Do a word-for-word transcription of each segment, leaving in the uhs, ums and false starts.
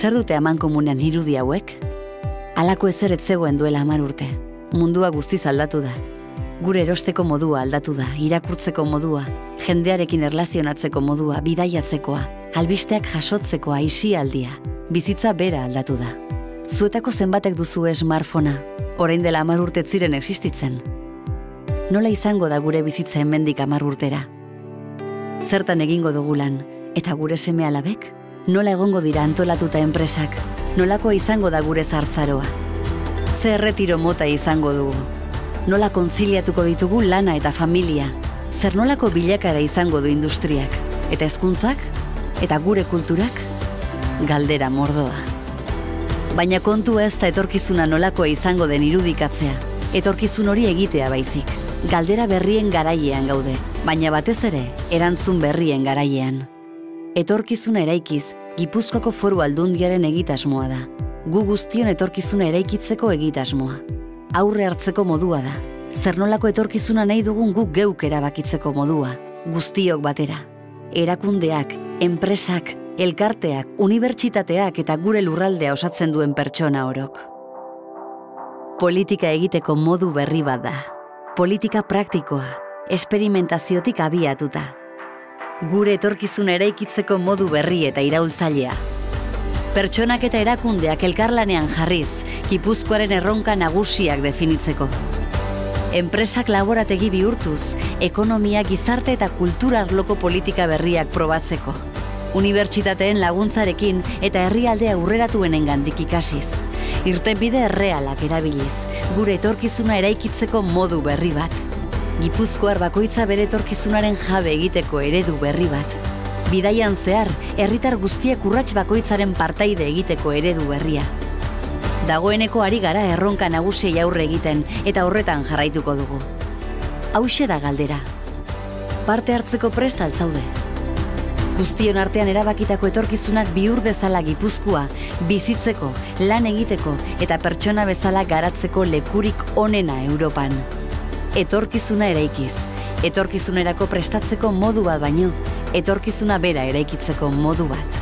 Zer dute amankomunean irudi hauek? Halako ezer ez zegoen duela hamar urte. Mundua guztiz aldatu da. Gure erosteko modua aldatu da, irakurtzeko modua, jendearekin erlazionatzeko modua, bidaiatzekoa, albisteak jasotzekoa, aisialdia, bizitza bera aldatu da. Zuetako zenbatek duzu smartphonea, orain dela hamar urte ez ziren existitzen. Nola izango da gure bizitza hemendik hamar urtera? Zertan egingo dugu lan, eta gure seme-alabek? Nola egongo dira antolatuta enpresak? Nolakoa izango da gure zartzaroa? Ze erretiro mota izango dugu? Nola kontziliatuko ditugu lana eta familia? Zer nolako bilakara izango du industriak? Eta hezkuntzak? Eta gure kulturak? Galdera mordoa. Baina kontu ez da etorkizuna nolakoa izango den irudikatzea. Etorkizun hori egitea baizik. Galdera berrien garaiean gaude, baina batez ere, erantzun berrien garaiean. Etorkizuna eraikiz, Gipuzkoako Foru Aldundiaren egitasmoa da. Gu guztion etorkizuna eraikitzeko egitasmoa. Aurre hartzeko modua da. Zer nolako etorkizuna nahi dugun guk geuk erabakitzeko modua. Guztiok batera. Erakundeak, enpresak, elkarteak, unibertsitateak eta gure lurraldea osatzen duen pertsona orok. Politika egiteko modu berri bat da. Politika praktikoa, esperimentaziotik abiatuta. Gure etorkizuna eraikitzeko modu berri eta iraultzailea. Pertsonak eta erakundeak elkarlanean jarriz, Gipuzkoaren erronka nagusiak definitzeko. Enpresak laborategi bihurtuz, ekonomia, gizarte eta kultura arloko politika berriak probatzeko. Unibertsitateen laguntzarekin eta herrialde aurreratuenengandik ikasiz. Irtenbide errealak erabiliz, gure etorkizuna eraikitzeko modu berri bat. Gipuzkoar bakoitza bere etorkizunaren jabe egiteko eredu berri bat. Bidaian zehar, herritar guztiek urrats bakoitzaren partaide egiteko eredu berria. Dagoeneko ari gara erronka nagusiei aurre egiten eta horretan jarraituko dugu. Hauxe da galdera. Parte hartzeko prest altzaude. Guztion artean erabakitako etorkizunak bihur dezala Gipuzkoa, bizitzeko, lan egiteko eta pertsona bezala garatzeko lekurik onena Europan. Etorkizuna eraikiz, etorkizunerako prestatzeko modu bat baino, etorkizuna bera eraikitzeko modu bat.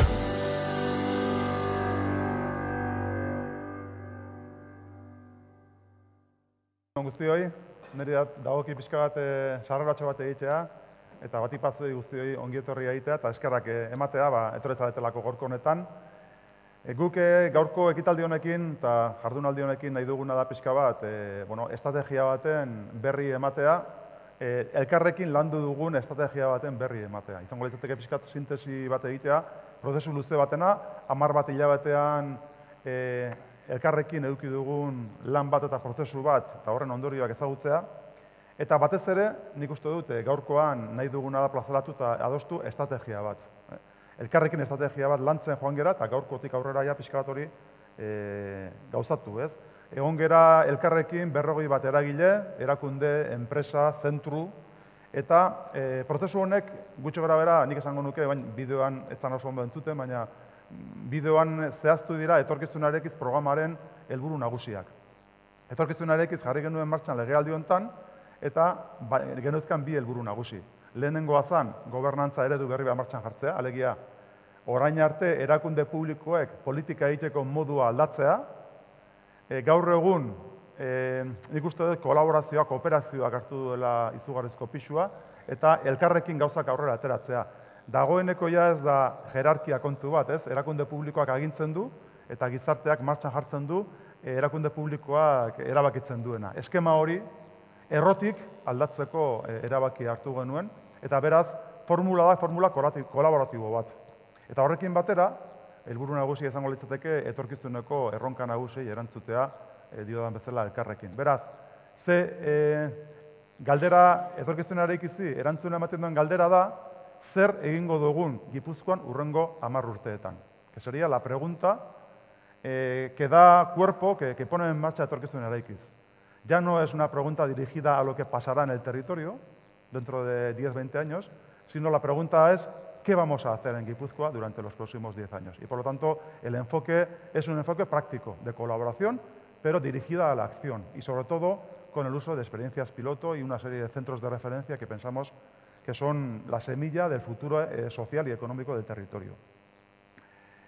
Guztioi, niri dagoki pixka bat sarreratxo bat egitea, eta batik batzuei guztioi ongietorria egitea, eta eskerrak ematea, etorretzaretelako gorko honetan. Guk gaurko ekitaldi honekin eta jardunaldi honekin nahi duguna da pixka bat, estrategia baten berri ematea, elkarrekin landu dugun estrategia baten berri ematea. Izango litzateke pixkat sintesi bat egitea, prozesu luze batena, hamar bat hilabetean elkarrekin eduki dugun lan bat eta prozesu bat, eta horren ondorioak ezagutzea. Eta batez ere, nik uste dut, gaurkoan nahi duguna da plazaratu eta adostu estrategia bat. Elkarrekin estrategia bat lantzen joan gera, eta gaurkotik aurrera ja pixka bat hori gauzatu, ez? Egon gera elkarrekin berrogei bat eragile, erakunde, enpresa, zentru, eta prozesu honek gutxo gara bera, nik esango nuke, baina bideoan ez da oso ondo entzuten, baina bideoan zehaztu dira etorkizunarekiz programaren helburu nagusiak. Etorkizunarekiz jarri genuen martxan legealdi honetan, eta genuzkan bi helburu nagusi. Lehenengoa zan, gobernantza eredu berri bat martxan jartzea, alegia, orain arte erakunde publikoek politika egiteko modua aldatzea, gaur egun, nik uste dut, kolaborazioa, kooperazioak hartu duela izugarrizko pixua, eta elkarrekin gauzak aurrera ateratzea. Dagoeneko ja ez da jerarkia kontu bat, ez? Erakunde publikoak agintzen du, eta gizarteak martxan jartzen du, erakunde publikoak erabakitzen duena. Eskema hori, errotik aldatzeko erabaki hartu genuen, eta beraz, formula da, formula kolaboratibo bat. Eta horrekin batera, helburu nagusia izango litzateke etorkizuneko erronka nagusiei erantzutea diodan bezala elkarrekin. Beraz, ze galdera etorkizunarekizi erantzuna ematen duen galdera da, zer egingo dugun Gipuzkoan hurrengo hamar urteetan. Que sería la pregunta que da cuerpo, que pone en marcha etorkizunaraikiz. Ya no es una pregunta dirigida a lo que pasará en el territorio dentro de diez a veinte años, sino la pregunta es ¿qué vamos a hacer en Guipúzcoa durante los próximos diez años? Y por lo tanto, el enfoque es un enfoque práctico, de colaboración, pero dirigida a la acción y sobre todo con el uso de experiencias piloto y una serie de centros de referencia que pensamos que son la semilla del futuro social y económico del territorio.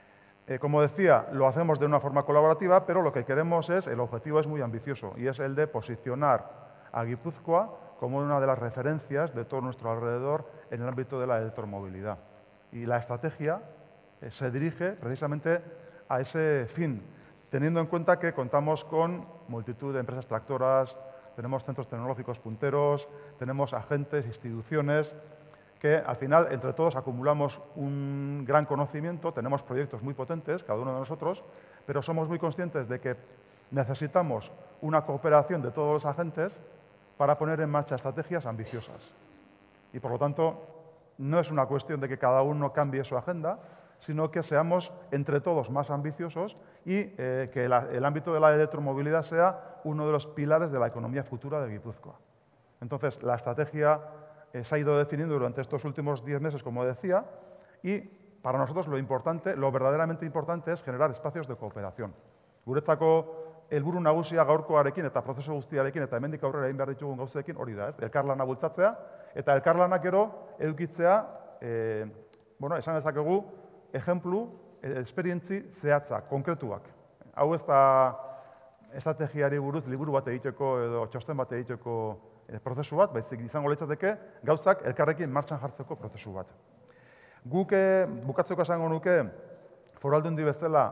Eh, como decía, lo hacemos de una forma colaborativa, pero lo que queremos es, el objetivo es muy ambicioso, y es el de posicionar a Guipúzcoa como una de las referencias de todo nuestro alrededor en el ámbito de la electromovilidad. Y la estrategia eh, se dirige precisamente a ese fin, teniendo en cuenta que contamos con multitud de empresas tractoras, tenemos centros tecnológicos punteros, tenemos agentes, instituciones, que al final entre todos acumulamos un gran conocimiento, tenemos proyectos muy potentes, cada uno de nosotros, pero somos muy conscientes de que necesitamos una cooperación de todos los agentes para poner en marcha estrategias ambiciosas. Y por lo tanto, no es una cuestión de que cada uno cambie su agenda, sino que seamos entre todos más ambiciosos y eh, que la, el ámbito de la electromovilidad sea uno de los pilares de la economía futura de Guipúzcoa. Entonces, la estrategia eh, se ha ido definiendo durante estos últimos diez meses, como decía, y para nosotros lo importante, lo verdaderamente importante es generar espacios de cooperación. Guretzako helburu nagusia gaurkoarekin eta prozesu guztiarekin eta hemendik aurrera egin behar ditugun gauzeekin hori da, ez? Elkarlana bultzatzea eta elkarlanak gero edukitzea, eh, bueno, esan dezakegu, ejemplu, esperientzi zehatzak, konkretuak. Hau ez da estrategiari buruz liburu bat egiteko edo txosten bat egiteko eh, prozesu bat, baizik izango litzateke gauzak elkarrekin martxan jartzeko prozesu bat. Guk eh, bukatzeko esango nuke, Foru Aldundi bezala,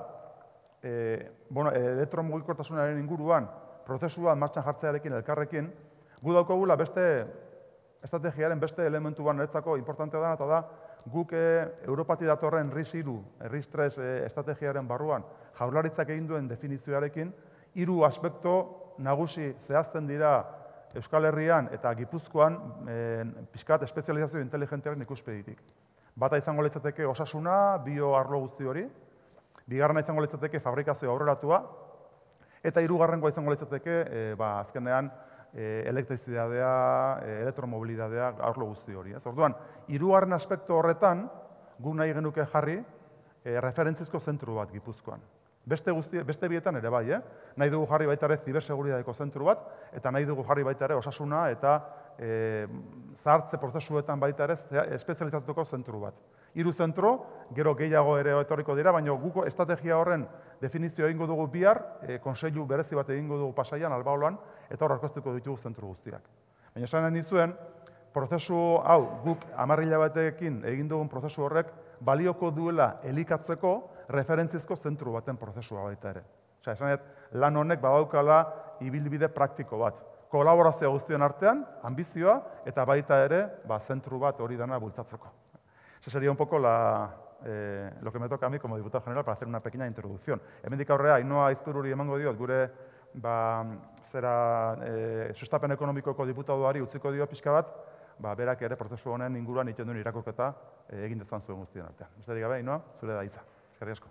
eh, bueno, elektromugikortasunaren inguruan prozesua martxan jartzearekin elkarrekin, gu daukagula beste estrategiaren beste elementu bat niretzako importantea da, eta da, guk eh, Europati datorren RIS hiru, RIS tres eh, estrategiaren barruan, jaurlaritzak egin duen definizioarekin, hiru aspekto nagusi zehazten dira Euskal Herrian eta Gipuzkoan eh, pixkat espezializazio inteligentearen ikuspegitik. Bata izango litzateke osasuna, bio arlo guzti hori, bigarrena izango litzateke fabrikazio aurreratua, eta hirugarrengoa izango litzateke, eh, ba, azkenean, eh, elektrizidadea, eh, elektromobilidadea, arlo guzti hori. Ez? Orduan, hirugarren aspektu horretan, gu nahi genuke jarri, eh, referentzizko zentru bat Gipuzkoan. Beste, guzti, beste bietan ere bai, eh? Nahi dugu jarri baita ere ziberseguritateko zentru bat, eta nahi dugu jarri baita ere osasuna eta e, zahartze prozesuetan baita ere espezializatuko zentru bat. Hiru zentro, gero gehiago ere etorriko dira, baina guko estrategia horren definizio egingo dugu bihar, e, konseilu berezi bat egingo dugu Pasaian, Albaoloan, eta hor aurkeztuko ditugu zentru guztiak. Baina esan nahi nizuen, prozesu hau guk hamar hilabeteekin egin dugun prozesu horrek balioko duela elikatzeko referentzizko zentru baten prozesua baita ere. Osea, esan dut, lan honek badaukala ibilbide praktiko bat. Kolaborazio guztien artean, ambizioa, eta baita ere, ba, zentru bat hori dana bultzatzeko. Ese sería un poco la, eh, lo que me toca a mí como diputado general para hacer una pequeña introducción. Hemendik aurrera, Ainhoa Aizpururi emango diot, gure ba, zera eh, sustapen ekonomikoko diputadoari utziko dio pixka bat, ba, berak ere prozesu honen inguruan egiten duen irakurketa eh, egin dezan zuen guztien artean. Besterik gabe, Ainhoa, zure da hitza. Eskerrik asko.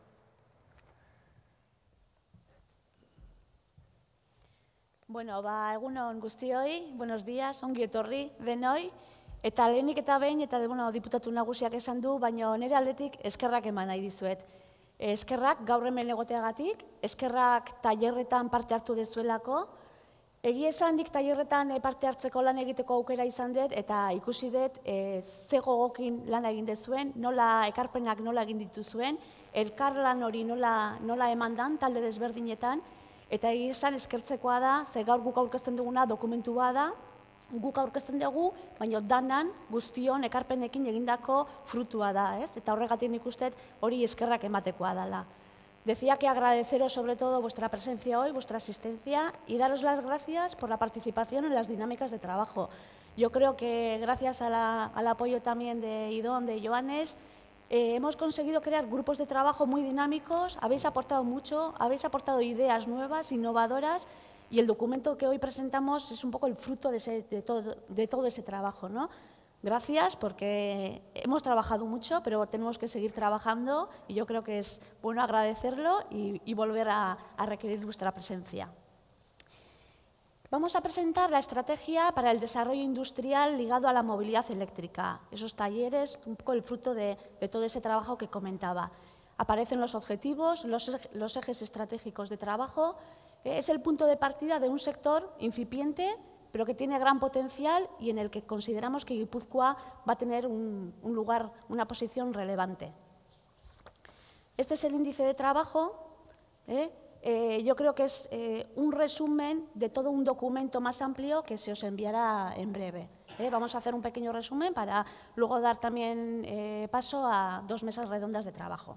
Bueno, ba, egunon guztioi, buenos días, ongi etorri denoi, eta lehenik eta behin, eta bueno, diputatu nagusiak esan du, baina nire aldetik eskerrak eman nahi dizuet. Eskerrak gaur hemen egoteagatik, eskerrak tailerretan parte hartu dezuelako, egia esan nik tailerretan parte hartzeko lan egiteko aukera izan dut, eta ikusi dut e, ze gogokin lan egin dezuen, nola ekarpenak nola egin dituzuen, elkarlan hori nola, nola eman dan, talde desberdinetan, eta egia esan eskertzekoa da, ze gaur guk aurkezten duguna dokumentua da, guk aurkezten dugu, baina danan guztion ekarpenekin egindako frutua da, ez? Eta horregatik nik uste hori eskerrak ematekoa dela. Decía que agradeceros sobre todo vuestra presencia hoy, vuestra asistencia y daros las gracias por la participación en las dinámicas de trabajo. Yo creo que gracias a la, al apoyo también de Idón, de Joanes, eh, hemos conseguido crear grupos de trabajo muy dinámicos, habéis aportado mucho, habéis aportado ideas nuevas, innovadoras, y el documento que hoy presentamos es un poco el fruto de, ese, de, todo, de todo ese trabajo, ¿no? Gracias, porque hemos trabajado mucho, pero tenemos que seguir trabajando y yo creo que es bueno agradecerlo y, y volver a, a requerir vuestra presencia. Vamos a presentar la estrategia para el desarrollo industrial ligado a la movilidad eléctrica. Esos talleres, un poco el fruto de, de todo ese trabajo que comentaba. Aparecen los objetivos, los, los ejes estratégicos de trabajo. Es el punto de partida de un sector incipiente, pero que tiene gran potencial y en el que consideramos que Guipúzcoa va a tener un, un lugar, una posición relevante. Este es el índice de trabajo. ¿eh? Eh, yo creo que es eh, un resumen de todo un documento más amplio que se os enviará en breve. ¿eh? Vamos a hacer un pequeño resumen para luego dar también eh, paso a dos mesas redondas de trabajo.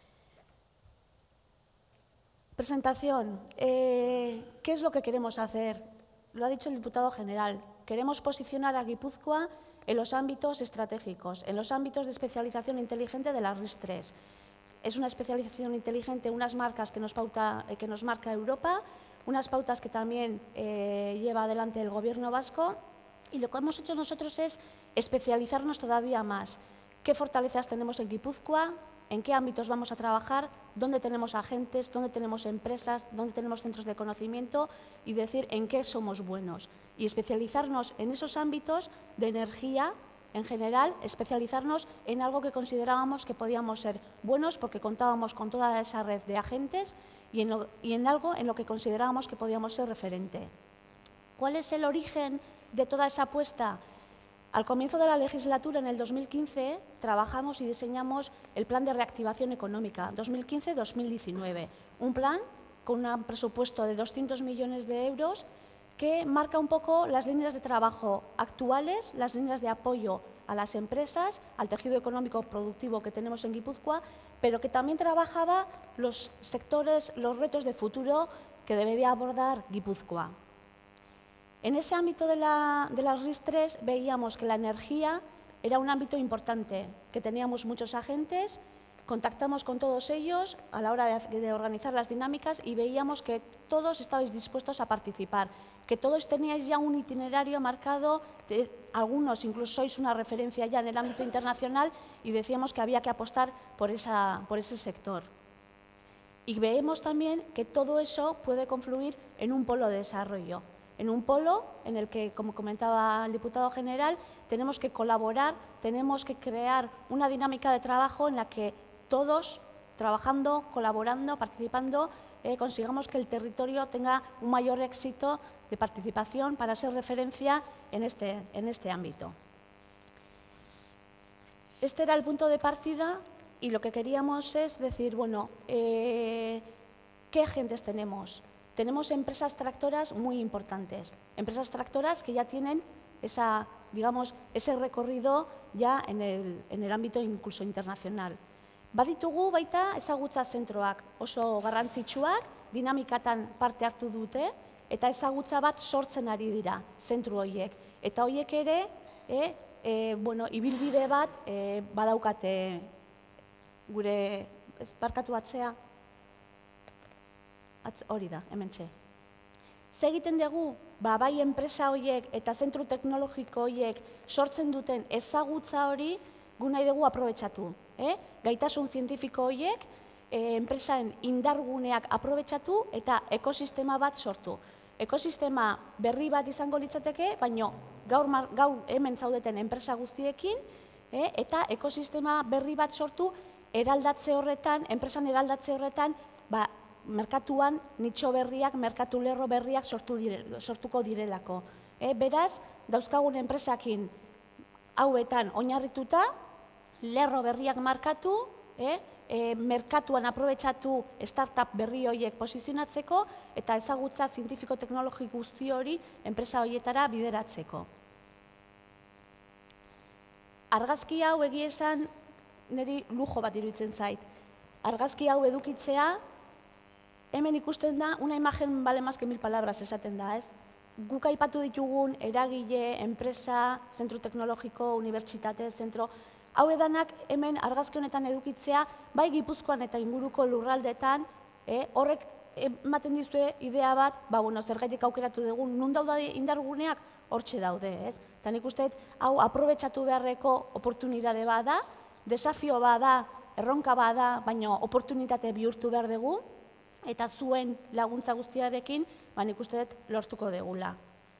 Presentación. Eh, ¿Qué es lo que queremos hacer? Lo ha dicho el diputado general. Queremos posicionar a Guipúzcoa en los ámbitos estratégicos, en los ámbitos de especialización inteligente de las R I S tres. Es una especialización inteligente, unas marcas que nos, pauta, que nos marca Europa, unas pautas que también eh, lleva adelante el Gobierno vasco, y lo que hemos hecho nosotros es especializarnos todavía más. ¿Qué fortalezas tenemos en Guipúzcoa? ¿En qué ámbitos vamos a trabajar? ¿Dónde tenemos agentes? ¿Dónde tenemos empresas? ¿Dónde tenemos centros de conocimiento? Y decir en qué somos buenos. Y especializarnos en esos ámbitos de energía, en general, especializarnos en algo que considerábamos que podíamos ser buenos porque contábamos con toda esa red de agentes y en, lo, y en algo en lo que considerábamos que podíamos ser referente. ¿Cuál es el origen de toda esa apuesta? Al comienzo de la legislatura, en el dos mil quince, trabajamos y diseñamos el Plan de Reactivación Económica dos mil quince dos mil diecinueve, un plan con un presupuesto de doscientos millones de euros que marca un poco las líneas de trabajo actuales, las líneas de apoyo a las empresas, al tejido económico productivo que tenemos en Guipúzcoa, pero que también trabajaba los sectores, los retos de futuro que debería abordar Guipúzcoa. En ese ámbito de, la, de las R I S tres veíamos que la energía era un ámbito importante, que teníamos muchos agentes, contactamos con todos ellos a la hora de, de organizar las dinámicas y veíamos que todos estabais dispuestos a participar, que todos teníais ya un itinerario marcado, de, algunos incluso sois una referencia ya en el ámbito internacional y decíamos que había que apostar por, esa, por ese sector. Y vemos también que todo eso puede confluir en un polo de desarrollo, en un polo en el que, como comentaba el diputado general, tenemos que colaborar, tenemos que crear una dinámica de trabajo en la que todos, trabajando, colaborando, participando, eh, consigamos que el territorio tenga un mayor éxito de participación para ser referencia en este, en este ámbito. Este era el punto de partida y lo que queríamos es decir, bueno, eh, ¿qué agentes tenemos? Tenemos empresas tractoras muy importantes, empresas tractoras que ya tienen esa, digamos, ese recorrido ya en el, en el ámbito incluso internacional. Baditugu baita ezagutza zentroak oso garrantzitsuak, dinamikatan parte hartu dute, eta ezagutza bat sortzen ari dira zentru horiek. Eta horiek ere, e, e, bueno, ibilbide bat e, badaukate gure, ez, barkatu atzea, Atz, hori da, hementxe. Ze egiten dugu, ba, bai enpresa horiek eta zentru teknologiko horiek sortzen duten ezagutza hori gu nahi dugu aprobetxatu. Eh? Gaitasun zientifiko horiek, eh, enpresaren indarguneak aprobetxatu eta ekosistema bat sortu. Ekosistema berri bat izango litzateke, baina gaur, gaur hemen zaudeten enpresa guztiekin, eh? Eta ekosistema berri bat sortu eraldatze horretan, enpresan eraldatze horretan, ba, merkatuan nitxo berriak, merkatu lerro berriak sortu dire, sortuko direlako. E, beraz, dauzkagun enpresakin hauetan oinarrituta, lerro berriak markatu, e, e, merkatuan aprobetxatu startup berri horiek posizionatzeko eta ezagutza zientifiko-teknologi guzti hori enpresa horietara bideratzeko. Argazki hau egia esan niri lujo bat iruditzen zait. Argazki hau edukitzea, hemen ikusten da, una imagen vale más que mil palabras esaten da, ez? Guk aipatu ditugun eragile, enpresa, zentro teknologiko, unibertsitate, zentro, hau edanak hemen argazki honetan edukitzea, bai Gipuzkoan eta inguruko lurraldetan, eh, horrek ematen dizue idea bat, ba, bueno, zergaitik aukeratu dugun, nun daude indarguneak, hortxe daude, ez? Eta nik uste, hau aprobetxatu beharreko oportunitate bada, desafio bada, erronka bada, baina oportunitate bihurtu behar dugu, eta zuen laguntza guztiarekin, ba, nik uste lortuko degula.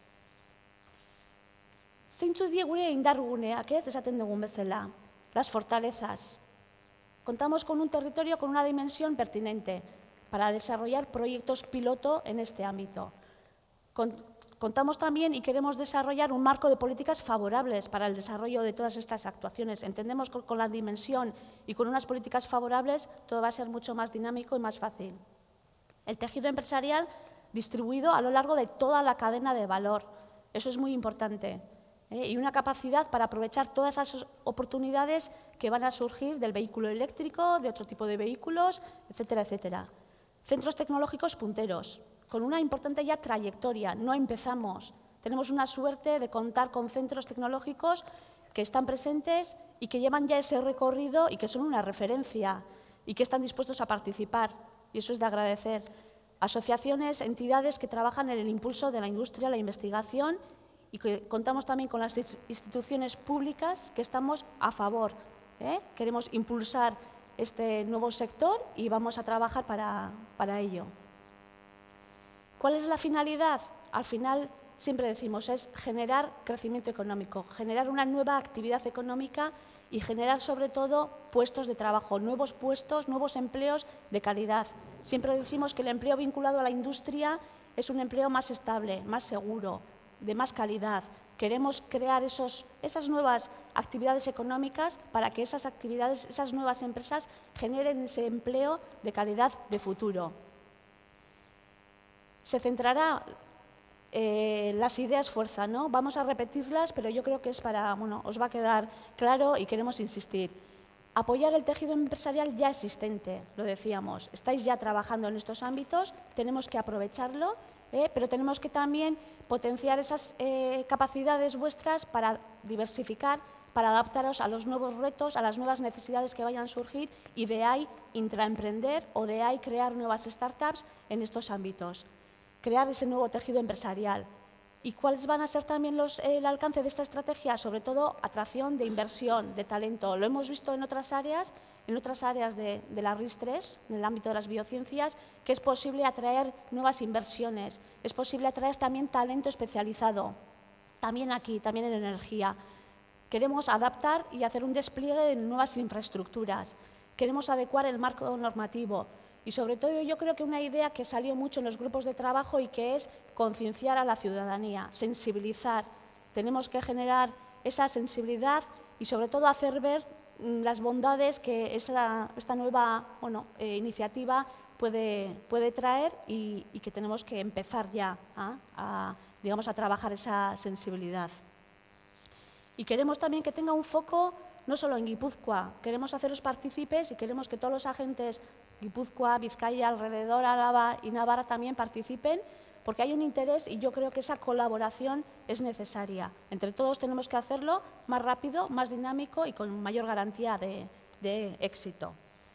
Zeintzu die gure indarguneak, ez, esaten dugun bezala, las fortalezas. Contamos con un territorio con una dimensión pertinente para desarrollar proyectos piloto en este ámbito. contamos también y queremos desarrollar un marco de políticas favorables para el desarrollo de todas estas actuaciones. Entendemos que con la dimensión y con unas políticas favorables todo va a ser mucho más dinámico y más fácil. El tejido empresarial distribuido a lo largo de toda la cadena de valor. Eso es muy importante. ¿eh? Y una capacidad para aprovechar todas esas oportunidades que van a surgir del vehículo eléctrico, de otro tipo de vehículos, etcétera, etcétera. Centros tecnológicos punteros, con una importante ya trayectoria. No empezamos. Tenemos una suerte de contar con centros tecnológicos que están presentes y que llevan ya ese recorrido y que son una referencia y que están dispuestos a participar. Y eso es de agradecer. Asociaciones, entidades que trabajan en el impulso de la industria, la investigación y que contamos también con las instituciones públicas que estamos a favor. ¿eh? Queremos impulsar este nuevo sector y vamos a trabajar para, para ello. ¿Cuál es la finalidad? Al final, siempre decimos, es generar crecimiento económico, generar una nueva actividad económica y generar, sobre todo, puestos de trabajo, nuevos puestos, nuevos empleos de calidad. Siempre decimos que el empleo vinculado a la industria es un empleo más estable, más seguro, de más calidad. Queremos crear esos, esas nuevas actividades económicas para que esas actividades, esas nuevas empresas generen ese empleo de calidad de futuro. Se centrará eh, las ideas fuerza, ¿no? Vamos a repetirlas, pero yo creo que es para, bueno, os va a quedar claro y queremos insistir. Apoyar el tejido empresarial ya existente, lo decíamos. Estáis ya trabajando en estos ámbitos, tenemos que aprovecharlo, ¿eh? pero tenemos que también potenciar esas eh, capacidades vuestras para diversificar, para adaptaros a los nuevos retos, a las nuevas necesidades que vayan a surgir y de ahí intraemprender o de ahí crear nuevas startups en estos ámbitos. Crear ese nuevo tejido empresarial. ¿Y cuáles van a ser también los, eh, el alcance de esta estrategia? Sobre todo, atracción de inversión, de talento. Lo hemos visto en otras áreas, en otras áreas de, de la RIS tres, en el ámbito de las biociencias, que es posible atraer nuevas inversiones, es posible atraer también talento especializado, también aquí, también en energía. Queremos adaptar y hacer un despliegue de nuevas infraestructuras. Queremos adecuar el marco normativo. Y sobre todo yo creo que una idea que salió mucho en los grupos de trabajo y que es concienciar a la ciudadanía, sensibilizar. Tenemos que generar esa sensibilidad y sobre todo hacer ver las bondades que esa, esta nueva bueno, eh, iniciativa puede, puede traer y, y que tenemos que empezar ya ¿ah? a, digamos, a trabajar esa sensibilidad. Y queremos también que tenga un foco no solo en Guipúzcoa, queremos haceros partícipes y queremos que todos los agentes Guipúzcoa, Vizcaya, alrededor, Álava y Navarra también participen, porque hay un interés y yo creo que esa colaboración es necesaria. Entre todos tenemos que hacerlo más rápido, más dinámico y con mayor garantía de, de éxito.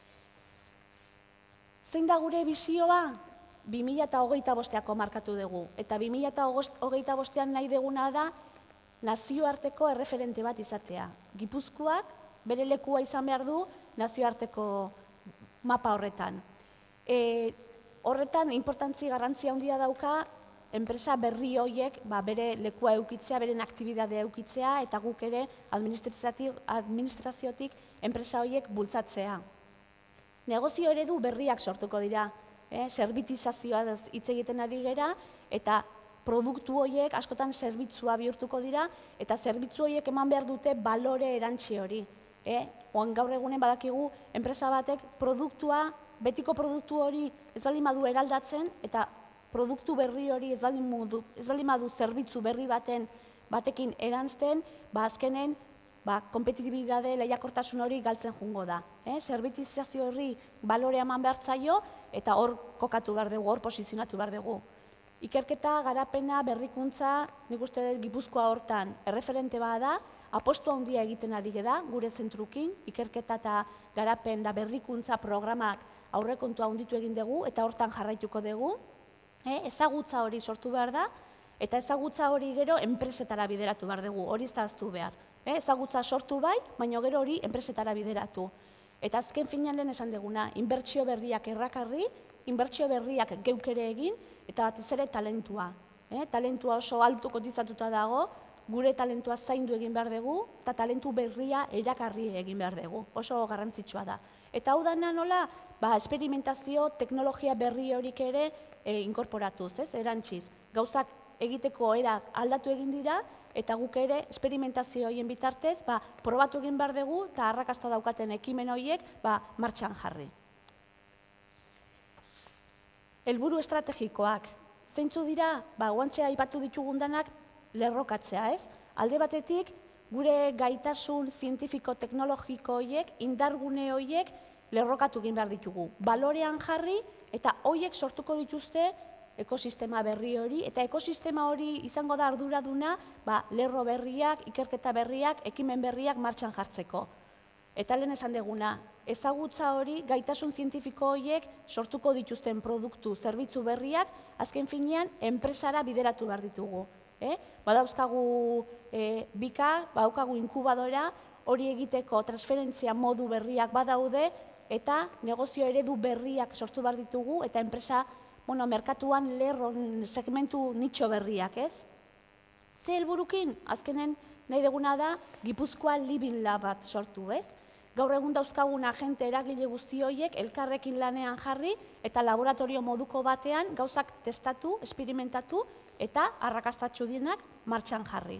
Zein da gure bizioa? bi mila hogeita bosteako markatu dugu. Eta bi mila hogeita bostean nahi duguna da nazioarteko erreferente bat izatea. Gipuzkoak bere lekua izan behar du nazioarteko mapa horretan. E, horretan, importantzi garrantzia handia dauka, enpresa berri horiek ba, bere lekua eukitzea, beren aktibidadea eukitzea, eta guk ere administraziotik enpresa horiek bultzatzea. Negozio eredu berriak sortuko dira, eh? Zerbitizazioa hitz egiten ari gera, eta produktu horiek askotan zerbitzua bihurtuko dira, eta zerbitzu horiek eman behar dute balore erantzi hori. Eh? Oan gaur egunen badakigu, enpresa batek produktua, betiko produktu hori ez baldin badu eraldatzen, eta produktu berri hori ez baldin badu, ez baldin badu zerbitzu berri baten batekin erantzten, ba azkenen ba, kompetitibidade lehiakortasun hori galtzen jungo da. Eh? Zerbitizazio horri balore eman behar zaio, eta hor kokatu behar dugu, hor posizionatu behar dugu. Ikerketa, garapena, berrikuntza, nik uste dut Gipuzkoa hortan erreferente bada, apostu handia egiten ari da, gure zentrukin, ikerketa eta garapen da berrikuntza programak aurrekontua handitu egin dugu, eta hortan jarraituko dugu. Eh? Ezagutza hori sortu behar da, eta ezagutza hori gero enpresetara bideratu behar dugu, hori zaztu behar. Eh? Ezagutza sortu bai, baina gero hori enpresetara bideratu. Eta azken finean lehen esan duguna, inbertsio berriak errakarri, inbertsio berriak geukere egin, eta batez ere talentua. Eh? Talentua oso altu kotizatuta dago, gure talentua zaindu egin behar dugu, eta talentu berria erakarri egin behar dugu. Oso garrantzitsua da. Eta hau dana nola, ba, esperimentazio, teknologia berri horik ere e, inkorporatuz, ez, erantziz. Gauzak egiteko erak aldatu egin dira, eta guk ere esperimentazio horien bitartez, ba, probatu egin behar dugu, eta arrakasta daukaten ekimen horiek ba, martxan jarri. Helburu estrategikoak. Zeintzu dira, ba, guantxea aipatu ditugundanak lerrokatzea, ez? Alde batetik, gure gaitasun zientifiko-teknologiko horiek, indargune horiek, lerrokatu egin behar ditugu. Balorean jarri, eta horiek sortuko dituzte ekosistema berri hori, eta ekosistema hori izango da arduraduna, ba, lerro berriak, ikerketa berriak, ekimen berriak martxan jartzeko. Eta lehen esan deguna, ezagutza hori, gaitasun zientifiko horiek sortuko dituzten produktu, zerbitzu berriak, azken finean, enpresara bideratu behar ditugu. Eh? Badauzkagu eh, bika, badaukagu inkubadora, hori egiteko transferentzia modu berriak badaude, eta negozio eredu berriak sortu behar ditugu, eta enpresa, bueno, merkatuan lerro segmentu nitxo berriak, ez? Ze helburukin, azkenen nahi deguna da, Gipuzkoa Living Lab bat sortu, ez? Gaur egun dauzkagun agente eragile guzti horiek elkarrekin lanean jarri eta laboratorio moduko batean gauzak testatu, esperimentatu eta arrakastatsu dienak martxan jarri.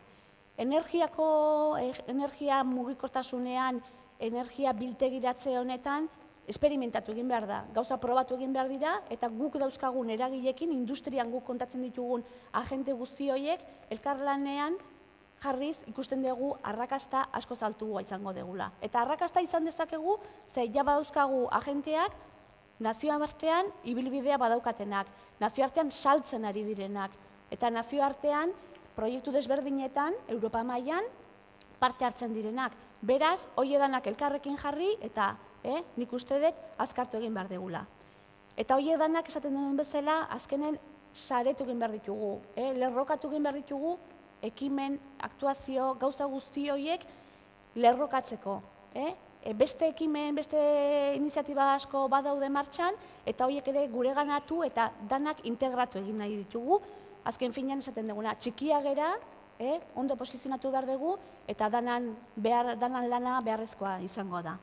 Energiako, energia mugikortasunean, energia biltegiratze honetan, esperimentatu egin behar da. Gauza probatu egin behar dira eta guk dauzkagun eragilekin, industrian guk kontatzen ditugun agente guzti horiek elkarlanean jarriz ikusten dugu arrakasta asko zaltua izango degula. Eta arrakasta izan dezakegu, ze ja badauzkagu agenteak nazioartean ibilbidea badaukatenak, nazioartean saltzen ari direnak, eta nazioartean proiektu desberdinetan, Europa mailan parte hartzen direnak. Beraz, hori edanak elkarrekin jarri eta eh, nik uste dut azkartu egin behar degula. Eta hori edanak esaten duen bezala, azkenen saretu egin behar ditugu, eh, lerrokatu egin behar ditugu, ekimen, aktuazio, gauza guzti horiek lerrokatzeko. Eh? Beste ekimen, beste iniziatiba asko badaude martxan, eta horiek ere gure ganatu eta danak integratu egin nahi ditugu. Azken finean esaten duguna, txikia gera, eh? ondo posizionatu behar dugu, eta danan, behar, danan lana beharrezkoa izango da.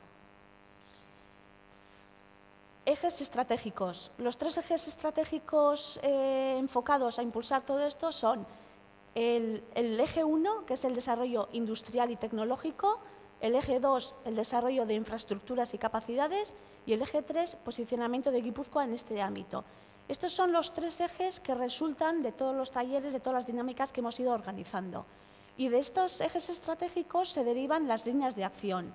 Ejes estratégicos. Los tres ejes estratégicos eh, enfocados a impulsar todo esto son El, el eje uno, que es el desarrollo industrial y tecnológico, el eje dos, el desarrollo de infraestructuras y capacidades, y el eje tres, posicionamiento de Guipúzcoa en este ámbito. Estos son los tres ejes que resultan de todos los talleres, de todas las dinámicas que hemos ido organizando. Y de estos ejes estratégicos se derivan las líneas de acción.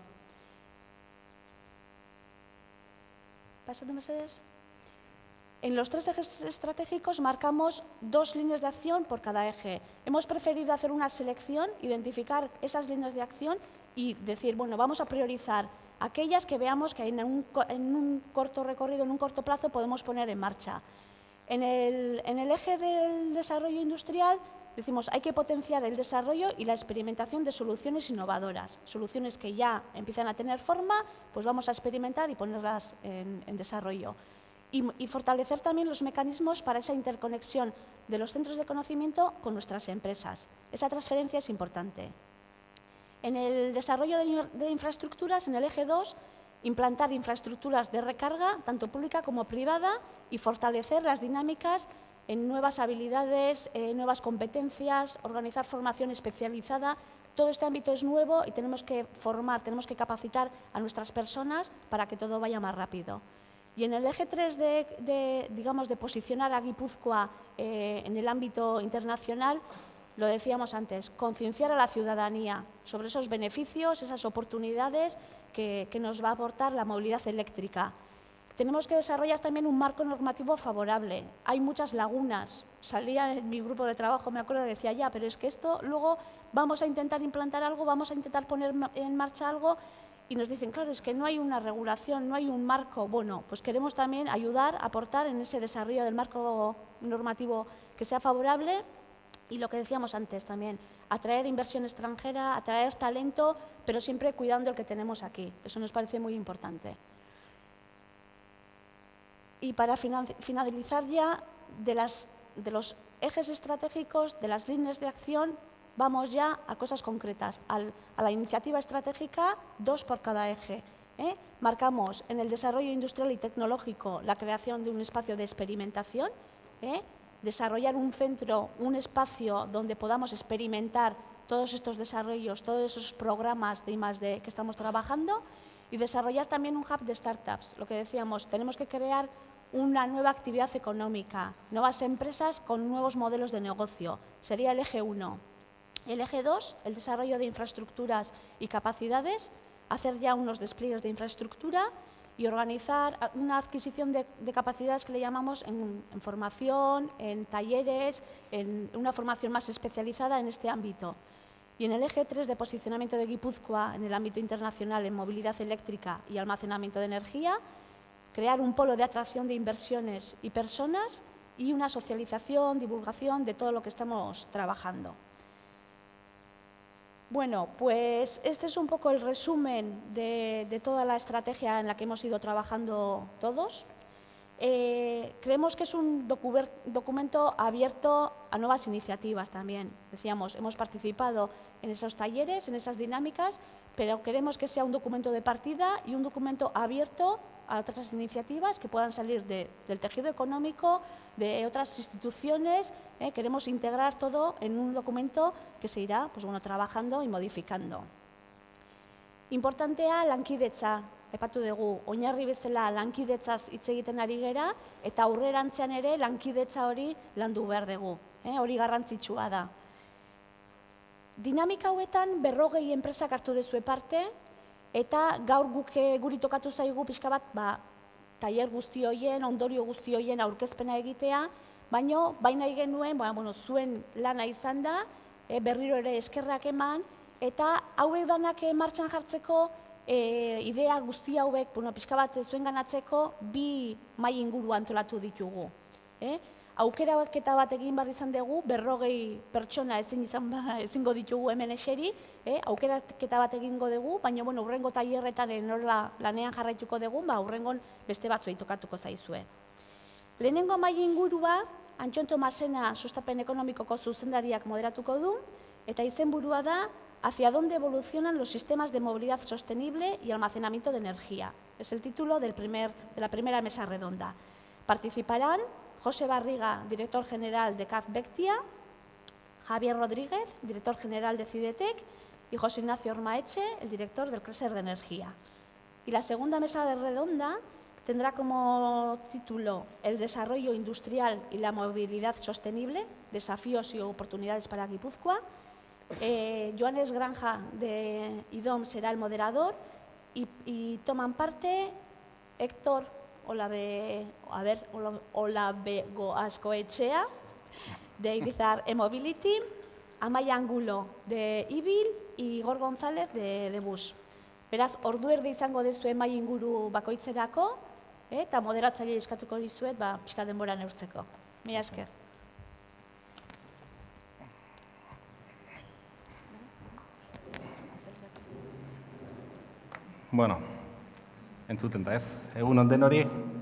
¿Pasando, Mercedes? En los tres ejes estratégicos marcamos dos líneas de acción por cada eje. Hemos preferido hacer una selección, identificar esas líneas de acción y decir, bueno, vamos a priorizar aquellas que veamos que en un, en un corto recorrido, en un corto plazo, podemos poner en marcha. En el, en el eje del desarrollo industrial, decimos, hay que potenciar el desarrollo y la experimentación de soluciones innovadoras. Soluciones que ya empiezan a tener forma, pues vamos a experimentar y ponerlas en, en desarrollo. Y, y fortalecer también los mecanismos para esa interconexión de los centros de conocimiento con nuestras empresas. Esa transferencia es importante. En el desarrollo de, de infraestructuras, en el eje dos, implantar infraestructuras de recarga, tanto pública como privada, y fortalecer las dinámicas en nuevas habilidades, eh, nuevas competencias, organizar formación especializada. Todo este ámbito es nuevo y tenemos que formar, tenemos que capacitar a nuestras personas para que todo vaya más rápido. Y en el eje tres de, de, digamos, de posicionar a Guipúzcoa eh, en el ámbito internacional, lo decíamos antes, concienciar a la ciudadanía sobre esos beneficios, esas oportunidades que, que nos va a aportar la movilidad eléctrica. Tenemos que desarrollar también un marco normativo favorable. Hay muchas lagunas. Salía en mi grupo de trabajo, me acuerdo, decía ya, pero es que esto luego vamos a intentar implantar algo, vamos a intentar poner en marcha algo. Y nos dicen, claro, es que no hay una regulación, no hay un marco. Bueno, pues queremos también ayudar, aportar en ese desarrollo del marco normativo que sea favorable y lo que decíamos antes también, atraer inversión extranjera, atraer talento, pero siempre cuidando el que tenemos aquí. Eso nos parece muy importante. Y para finalizar ya, de, las, de los ejes estratégicos, de las líneas de acción, vamos ya a cosas concretas, al, a la iniciativa estratégica, dos por cada eje. ¿eh? Marcamos en el desarrollo industrial y tecnológico la creación de un espacio de experimentación, ¿eh? desarrollar un centro, un espacio donde podamos experimentar todos estos desarrollos, todos esos programas de I más D que estamos trabajando y desarrollar también un hub de startups. Lo que decíamos, tenemos que crear una nueva actividad económica, nuevas empresas con nuevos modelos de negocio. Sería el eje uno. El eje dos, el desarrollo de infraestructuras y capacidades, hacer ya unos despliegues de infraestructura y organizar una adquisición de, de capacidades que le llamamos en, en formación, en talleres, en una formación más especializada en este ámbito. Y en el eje tres de posicionamiento de Guipúzcoa en el ámbito internacional en movilidad eléctrica y almacenamiento de energía, crear un polo de atracción de inversiones y personas y una socialización, divulgación de todo lo que estamos trabajando. Bueno, pues este es un poco el resumen de, de toda la estrategia en la que hemos ido trabajando todos. Eh, creemos que es un docu documento abierto a nuevas iniciativas también. Decíamos, hemos participado en esos talleres, en esas dinámicas, pero queremos que sea un documento de partida y un documento abierto a otras iniciativas que puedan salir de, del tejido económico, de otras instituciones. Eh, queremos integrar todo en un documento que se irá pues, bueno, trabajando y modificando. Importantea lankidetza, aipatu dugu, oinarri bezala lankidetzaz hitz egiten ari gera, eta aurrerantzean ere lankidetza hori landu behar dugu, eh, hori garrantzitsua da. Dinamika hauetan berrogei enpresak hartu duzue parte, eta gaur guk guri tokatu zaigu pixka bat, ba, tailer guzti hoien, ondorio guzti hoien aurkezpena egitea, baino baina genuen, ba, bueno, zuen lana izan da, e, berriro ere eskerrak eman, eta hauek danak martxan jartzeko e, idea guzti hauek, bueno, pixka bat zuen ganatzeko, bi mai inguru antolatu ditugu. Eh? Aukeraketa bat egin behar izan dugu, berrogei pertsona ezin izan ba, ezingo ditugu hemen eseri, eh? Aukeraketa bat egingo dugu, baina bueno, urrengo tailerretan nola lanean jarraituko dugu, ba, urrengon beste batzuei tokatuko zaizue. Lehenengo mai ingurua, Antxon Tomasena Sustapen Ekonomikoko zuzendariak moderatuko du, eta izenburua da Hacia dónde evolucionan los sistemas de movilidad sostenible y almacenamiento de energía. Es el título del primer, de la primera mesa redonda. Participarán José Barriga, director general de C A F Bectia, Javier Rodríguez, director general de Cidetec, y José Ignacio Ormaeche, el director del Crescer de Energía. Y la segunda mesa de redonda tendrá como título El desarrollo industrial y la movilidad sostenible, desafíos y oportunidades para Guipúzcoa. Eh, Joanes Granja de I D O M será el moderador y, y toman parte Héctor Olabe, a ver, Olabego Askoetxea de Irizar E-Mobility, Amaia Angulo de Ibil y Igor González de, de Bus. Beraz, ordu erdi izango dezue mai inguru bakoitzerako, eh, eta moderatzaile eskatuko dizuet, ba, pixka denbora neurtzeko. Mila esker. Bueno, entzuten da ez, egun onden hori,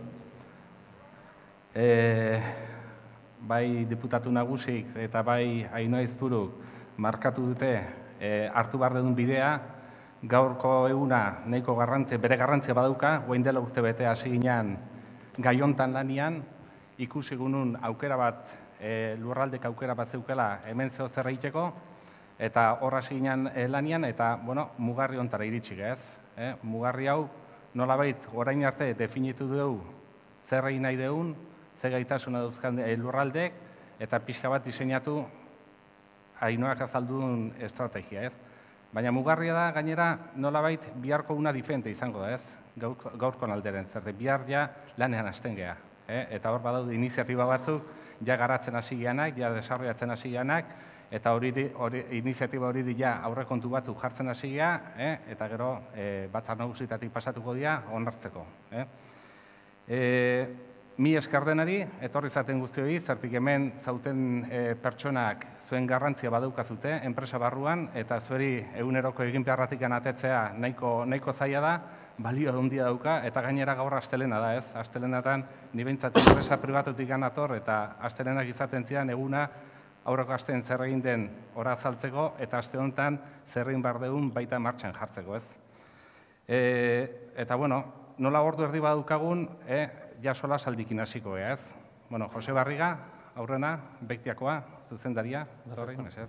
e, bai diputatu nagusik eta bai Ainhoa Aizpuruk markatu dute e, hartu behar duen bidea, gaurko eguna nahiko garrantzia, bere garrantzia badauka, guain dela urte bete hasi ginean gaiontan lanian, ikusi gunun aukera bat, e, lurraldek aukera bat zeukela hemen zeo zer egiteko, eta horra hasi ginean e, lanian, eta bueno, mugarri ontara iritsi ez. Eh, mugarri hau, nolabait orain arte definitu dugu zer egin nahi dugun, zer gaitasuna dauzkan lurraldek, eta pixka bat diseinatu Ainhoak azaldun estrategia, ez? Baina mugarria da, gainera, nolabait biharko una diferente izango da, ez? Gaurko alderen, zer de bihar ja lanean hasten geha. Eh? Eta hor badaude iniziatiba batzuk, ja garatzen hasi geanak, ja desarrollatzen hasi geanak, eta hori, hori, iniziatiba hori ja aurrekontu batzuk jartzen hasi geha, eh? Eta gero eh, batzar nagusitatik pasatuko dira onartzeko. Eh? Eh, mi esker denari, etorri zaten guztioi, zertik hemen zauten eh, pertsonak zuen garrantzia badaukazute, enpresa barruan, eta zueri eguneroko egin beharratik atetzea nahiko, nahiko zaila da, balio handia dauka, eta gainera gaur astelena da, ez? Astelenatan, ni behintzat enpresa pribatutik anator, eta astelenak izaten zian eguna, aurreko astean zer egin den ora azaltzeko, eta aste honetan zer egin behar dugun baita martxan jartzeko, ez? E, eta, bueno, nola ordu erdi badukagun, e, ja sola saldikin hasiko, ez? Bueno, Jose Barriga, aurrena, Bektiakoa, zuzendaria, etorri, mesedez.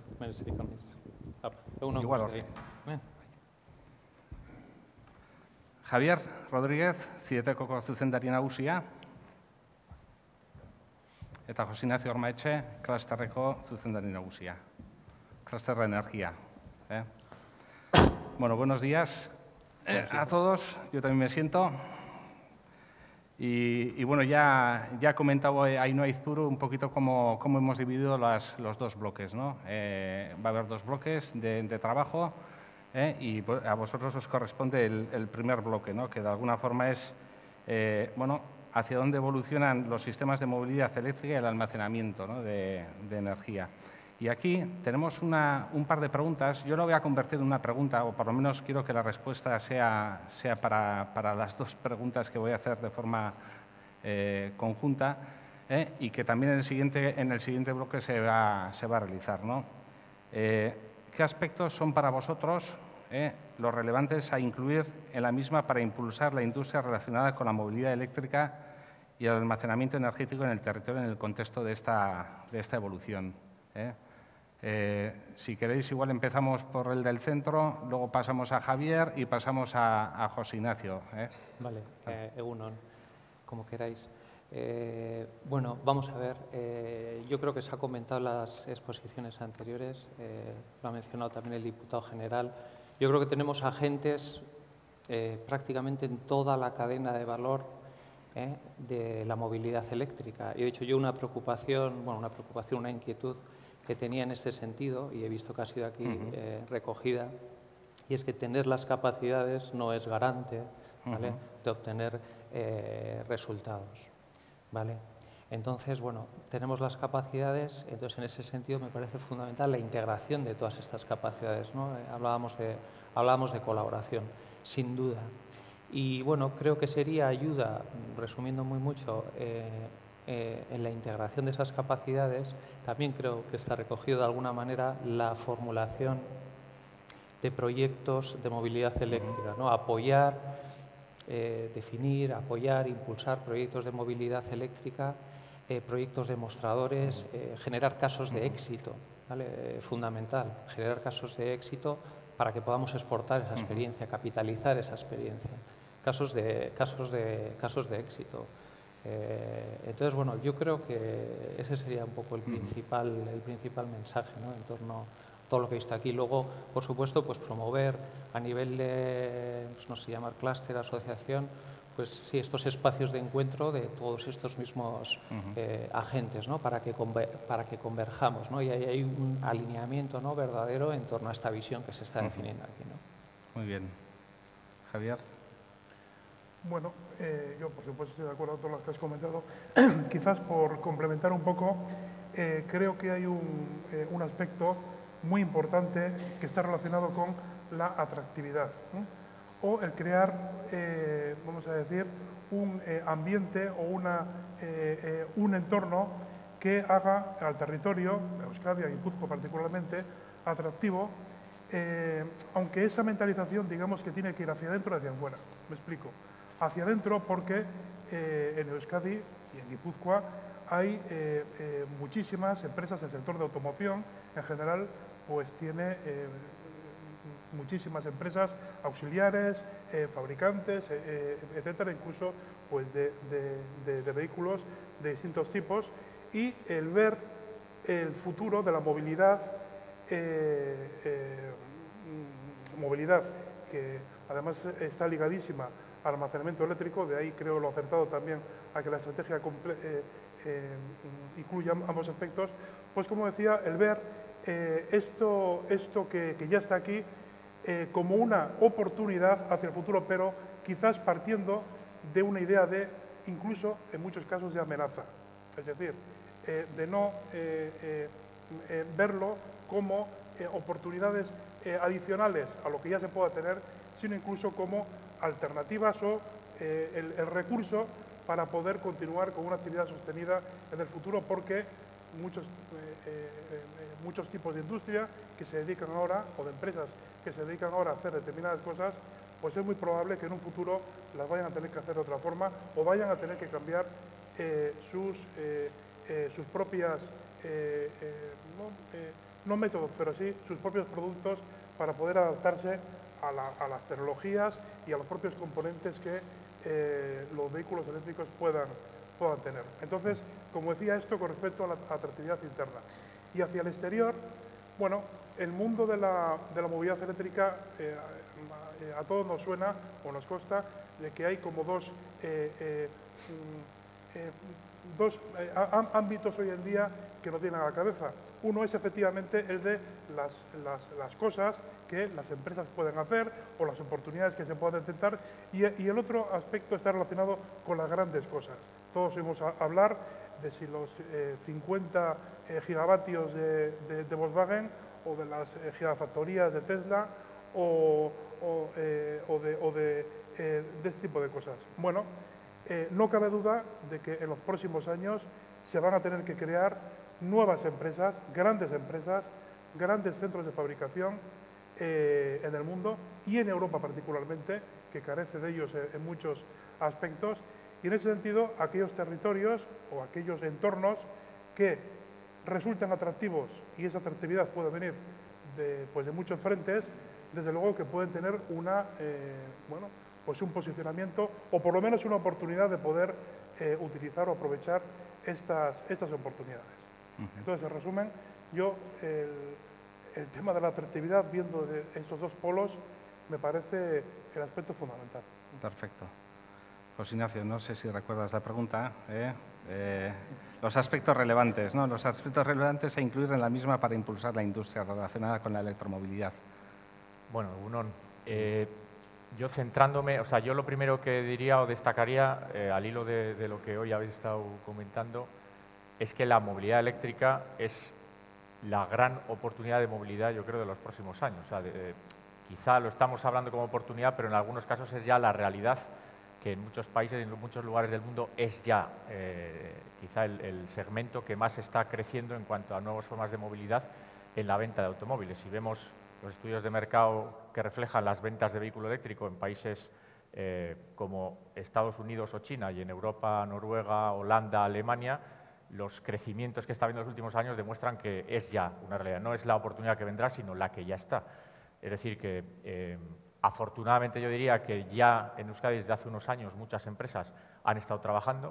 Igual hor. Javier Rodríguez, Zidetekoko zuzendari nagusia, eta Jose Ignacio Ormaetxe, Clusterreko zuzendari nagusia. Cluster Energía. ¿eh? Bueno, buenos días eh, a todos. Yo también me siento. Y, y bueno, ya, ya ha comentado Ainhoa Izpuru un poquito cómo, cómo hemos dividido las, los dos bloques, ¿no? Eh, va a haber dos bloques de, de trabajo eh, y a vosotros os corresponde el, el primer bloque, ¿no? Que de alguna forma es, eh, bueno, hacia dónde evolucionan los sistemas de movilidad eléctrica y el almacenamiento, ¿no? de, de energía. Y aquí tenemos una, un par de preguntas. Yo lo voy a convertir en una pregunta, o por lo menos quiero que la respuesta sea, sea para, para las dos preguntas que voy a hacer de forma eh, conjunta eh, y que también en el siguiente, en el siguiente bloque se va, se va a realizar, ¿no? Eh, ¿Qué aspectos son para vosotros eh, los relevantes a incluir en la misma para impulsar la industria relacionada con la movilidad eléctrica y el almacenamiento energético en el territorio en el contexto de esta, de esta evolución? ¿eh? Eh, si queréis, igual empezamos por el del centro, luego pasamos a Javier y pasamos a, a José Ignacio. ¿eh? Vale, eh, Egunon, como queráis. Eh, bueno, vamos a ver, eh, yo creo que se ha comentado en las exposiciones anteriores, eh, lo ha mencionado también el diputado general. Yo creo que tenemos agentes eh, prácticamente en toda la cadena de valor eh, de la movilidad eléctrica. Y de hecho yo una preocupación, bueno, una preocupación, una inquietud que tenía en este sentido, y he visto que ha sido aquí uh-huh. eh, recogida, y es que tener las capacidades no es garante, ¿vale? uh-huh. de obtener eh, resultados. ¿Vale? Entonces, bueno, tenemos las capacidades, entonces en ese sentido me parece fundamental la integración de todas estas capacidades, ¿no? Eh, hablábamos, de, hablábamos de colaboración, sin duda. Y bueno, creo que sería ayuda, resumiendo muy mucho, eh, eh, en la integración de esas capacidades, también creo que está recogido de alguna manera la formulación de proyectos de movilidad eléctrica, ¿no? Apoyar, eh, definir, apoyar, impulsar proyectos de movilidad eléctrica, eh, proyectos demostradores, eh, generar casos de éxito, ¿vale? Eh, fundamental, generar casos de éxito para que podamos exportar esa experiencia, capitalizar esa experiencia, casos de, casos de, casos de éxito. Eh, entonces, bueno, yo creo que ese sería un poco el principal, el principal mensaje, ¿no? En torno a todo lo que he visto aquí. Luego, por supuesto, pues promover a nivel de, pues no sé, llamar clúster, asociación, pues sí, estos espacios de encuentro de todos estos mismos uh-huh. eh, agentes, ¿no? Para que, conver, para que converjamos, ¿no? Y ahí hay un alineamiento, ¿no? verdadero en torno a esta visión que se está uh-huh. definiendo aquí, ¿no? Muy bien. Javier. Bueno, eh, yo por supuesto estoy de acuerdo con todo lo que has comentado. Quizás por complementar un poco, eh, creo que hay un, eh, un aspecto muy importante que está relacionado con la atractividad, ¿eh? o el crear, eh, vamos a decir, un eh, ambiente o una, eh, eh, un entorno que haga al territorio, a Euskadi, a Guipúzcoa particularmente, atractivo, eh, aunque esa mentalización, digamos, que tiene que ir hacia adentro y hacia afuera. Me explico. Hacia adentro porque eh, en Euskadi y en Guipúzcoa hay eh, eh, muchísimas empresas del sector de automoción, en general, pues tiene eh, muchísimas empresas auxiliares, eh, fabricantes, eh, etcétera, incluso pues de, de, de, de vehículos de distintos tipos, y el ver el futuro de la movilidad, eh, eh, movilidad que además está ligadísima al almacenamiento eléctrico, de ahí creo lo acertado también a que la estrategia eh, eh, incluya ambos aspectos, pues como decía, el ver eh, esto, esto que, que ya está aquí eh, como una oportunidad hacia el futuro, pero quizás partiendo de una idea de, incluso en muchos casos, de amenaza. Es decir, eh, de no eh, eh, eh, verlo como eh, oportunidades eh, adicionales a lo que ya se pueda tener, sino incluso como alternativas o eh, el, el recurso para poder continuar con una actividad sostenida en el futuro, porque muchos, eh, eh, eh, muchos tipos de industria que se dedican ahora, o de empresas que se dedican ahora a hacer determinadas cosas, pues es muy probable que en un futuro las vayan a tener que hacer de otra forma o vayan a tener que cambiar eh, sus eh, eh, sus propias, eh, eh, no, eh, no métodos, pero sí sus propios productos para poder adaptarse a, la, a las tecnologías y a los propios componentes que eh, los vehículos eléctricos puedan, puedan tener. Entonces, como decía esto con respecto a la atractividad interna. Y hacia el exterior, bueno, el mundo de la, de la movilidad eléctrica eh, a todos nos suena o nos consta de que hay como dos, eh, eh, eh, dos eh, ámbitos hoy en día que nos vienen a la cabeza. Uno es efectivamente el de las, las, las cosas que las empresas pueden hacer o las oportunidades que se pueden intentar, y, y el otro aspecto está relacionado con las grandes cosas. Todos oímos hablar de si los eh, cincuenta eh, gigavatios de, de, de Volkswagen o de las eh, gigafactorías de Tesla o, o, eh, o, de, o de, eh, de este tipo de cosas. Bueno, eh, no cabe duda de que en los próximos años se van a tener que crear nuevas empresas, grandes empresas, grandes centros de fabricación eh, en el mundo y en Europa particularmente, que carece de ellos en, en muchos aspectos. Y en ese sentido, aquellos territorios o aquellos entornos que resultan atractivos, y esa atractividad puede venir de, pues de muchos frentes, desde luego que pueden tener una, eh, bueno, pues un posicionamiento o por lo menos una oportunidad de poder eh, utilizar o aprovechar estas, estas oportunidades. Uh-huh. Entonces, en resumen, yo el, el tema de la atractividad, viendo de estos dos polos, me parece el aspecto fundamental. Perfecto. José Ignacio, no sé si recuerdas la pregunta. ¿eh? Eh, los aspectos relevantes, ¿no? Los aspectos relevantes a incluir en la misma para impulsar la industria relacionada con la electromovilidad. Bueno, Unón, eh, yo centrándome, o sea, yo lo primero que diría o destacaría, eh, al hilo de, de lo que hoy habéis estado comentando, es que la movilidad eléctrica es la gran oportunidad de movilidad, yo creo, de los próximos años. O sea, de, de, quizá lo estamos hablando como oportunidad, pero en algunos casos es ya la realidad, que en muchos países, en muchos lugares del mundo, es ya eh, quizá el, el segmento que más está creciendo en cuanto a nuevas formas de movilidad en la venta de automóviles. Si vemos los estudios de mercado que reflejan las ventas de vehículo eléctrico en países eh, como Estados Unidos o China, y en Europa, Noruega, Holanda, Alemania, los crecimientos que está habiendo en los últimos años demuestran que es ya una realidad. No es la oportunidad que vendrá, sino la que ya está. Es decir, que eh, afortunadamente yo diría que ya en Euskadi desde hace unos años muchas empresas han estado trabajando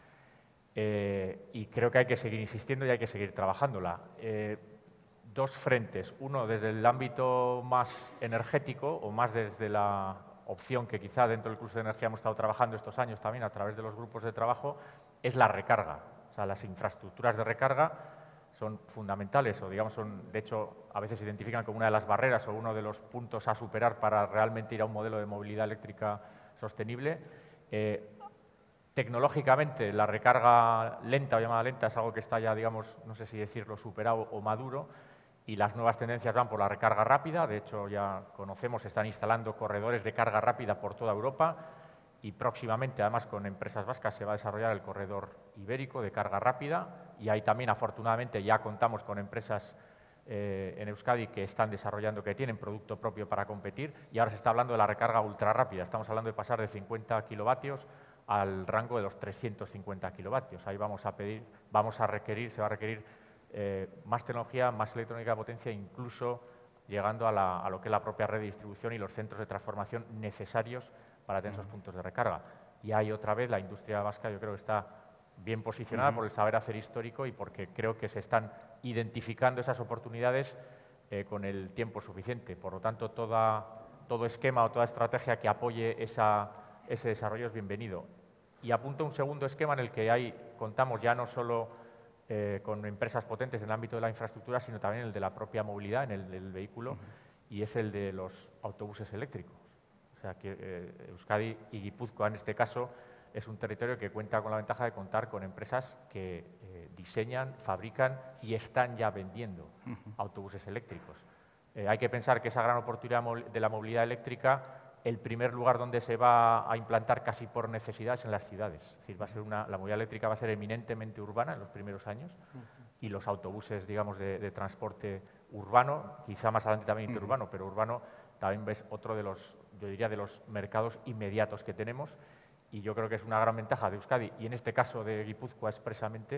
eh, y creo que hay que seguir insistiendo y hay que seguir trabajándola. Eh, dos frentes, uno desde el ámbito más energético o más desde la opción que quizá dentro del curso de energía hemos estado trabajando estos años también a través de los grupos de trabajo, es la recarga. O sea, las infraestructuras de recarga son fundamentales o, digamos, son, de hecho, a veces se identifican como una de las barreras o uno de los puntos a superar para realmente ir a un modelo de movilidad eléctrica sostenible. Eh, tecnológicamente, la recarga lenta o llamada lenta es algo que está ya, digamos, no sé si decirlo, superado o maduro, y las nuevas tendencias van por la recarga rápida. De hecho, ya conocemos, se están instalando corredores de carga rápida por toda Europa, y próximamente, además, con empresas vascas se va a desarrollar el corredor ibérico de carga rápida, y ahí también, afortunadamente, ya contamos con empresas eh, en Euskadi que están desarrollando, que tienen producto propio para competir, y ahora se está hablando de la recarga ultra rápida. Estamos hablando de pasar de cincuenta kilovatios al rango de los trescientos cincuenta kilovatios. Ahí vamos a pedir, vamos a requerir, se va a requerir eh, más tecnología, más electrónica de potencia, incluso llegando a, la, a lo que es la propia red de distribución y los centros de transformación necesarios para tener esos puntos de recarga. Y ahí otra vez la industria vasca yo creo que está bien posicionada uh-huh. por el saber hacer histórico y porque creo que se están identificando esas oportunidades eh, con el tiempo suficiente. Por lo tanto, toda, todo esquema o toda estrategia que apoye esa, ese desarrollo es bienvenido. Y apunto un segundo esquema en el que ahí contamos ya no solo eh, con empresas potentes en el ámbito de la infraestructura, sino también en el de la propia movilidad, en el del vehículo, uh-huh. y es el de los autobuses eléctricos. O sea, que eh, Euskadi y Guipúzcoa, en este caso, es un territorio que cuenta con la ventaja de contar con empresas que eh, diseñan, fabrican y están ya vendiendo uh-huh. autobuses eléctricos. Eh, hay que pensar que esa gran oportunidad de la movilidad eléctrica, el primer lugar donde se va a implantar casi por necesidad es en las ciudades. Es decir, va a ser una, la movilidad eléctrica va a ser eminentemente urbana en los primeros años uh-huh. y los autobuses, digamos, de, de transporte urbano, quizá más adelante también interurbano, uh-huh. pero urbano también ves otro de los, yo diría, de los mercados inmediatos que tenemos, y yo creo que es una gran ventaja de Euskadi, y en este caso de Guipúzcoa expresamente,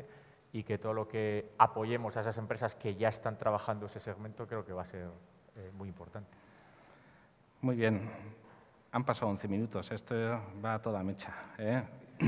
y que todo lo que apoyemos a esas empresas que ya están trabajando ese segmento creo que va a ser eh, muy importante. Muy bien. Han pasado once minutos. Esto va a toda mecha, ¿eh?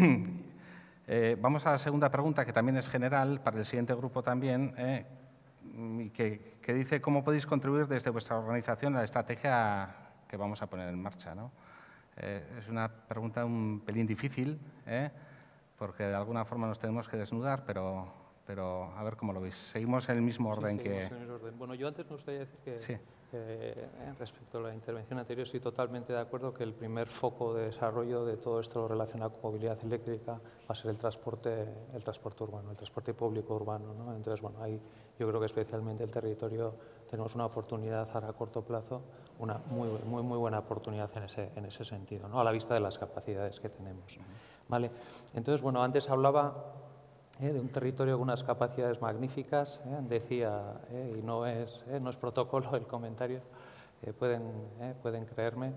Eh, vamos a la segunda pregunta, que también es general, para el siguiente grupo también, eh, y que, que dice cómo podéis contribuir desde vuestra organización a la estrategia que vamos a poner en marcha, ¿no? Eh, es una pregunta un pelín difícil, ¿eh? porque de alguna forma nos tenemos que desnudar, pero, pero a ver cómo lo veis. Seguimos en el mismo orden sí, que… En el orden. Bueno, yo antes me gustaría decir que… Sí. Eh, respecto a la intervención anterior, estoy totalmente de acuerdo que el primer foco de desarrollo de todo esto relacionado con movilidad eléctrica va a ser el transporte, el transporte urbano, el transporte público urbano, ¿no? Entonces, bueno, ahí yo creo que especialmente el territorio tenemos una oportunidad ahora a corto plazo, una muy, muy, muy buena oportunidad en ese, en ese sentido, ¿no? A la vista de las capacidades que tenemos. ¿Vale? Entonces, bueno, antes hablaba Eh, de un territorio con unas capacidades magníficas, eh, decía, eh, y no es, eh, no es protocolo el comentario, eh, pueden, eh, pueden creerme,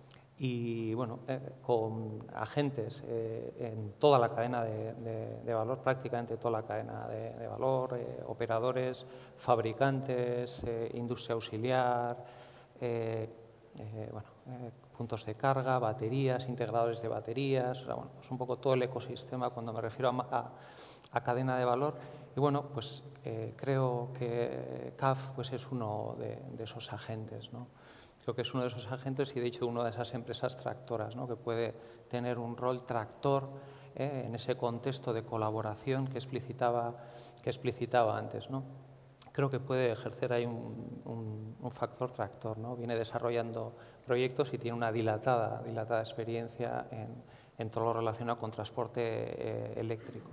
y bueno, eh, con agentes eh, en toda la cadena de, de, de valor, prácticamente toda la cadena de, de valor, eh, operadores, fabricantes, eh, industria auxiliar, eh, eh, bueno, eh, puntos de carga, baterías, integradores de baterías, o sea, bueno, es un poco todo el ecosistema cuando me refiero a, a a cadena de valor. Y bueno, pues eh, creo que C A F pues, es uno de, de esos agentes, ¿no? Creo que es uno de esos agentes y, de hecho, una de esas empresas tractoras, ¿no? Que puede tener un rol tractor eh, en ese contexto de colaboración que explicitaba, que explicitaba antes, ¿no? Creo que puede ejercer ahí un, un, un factor tractor, ¿no? Viene desarrollando proyectos y tiene una dilatada, dilatada experiencia en, en todo lo relacionado con transporte eh, eléctrico.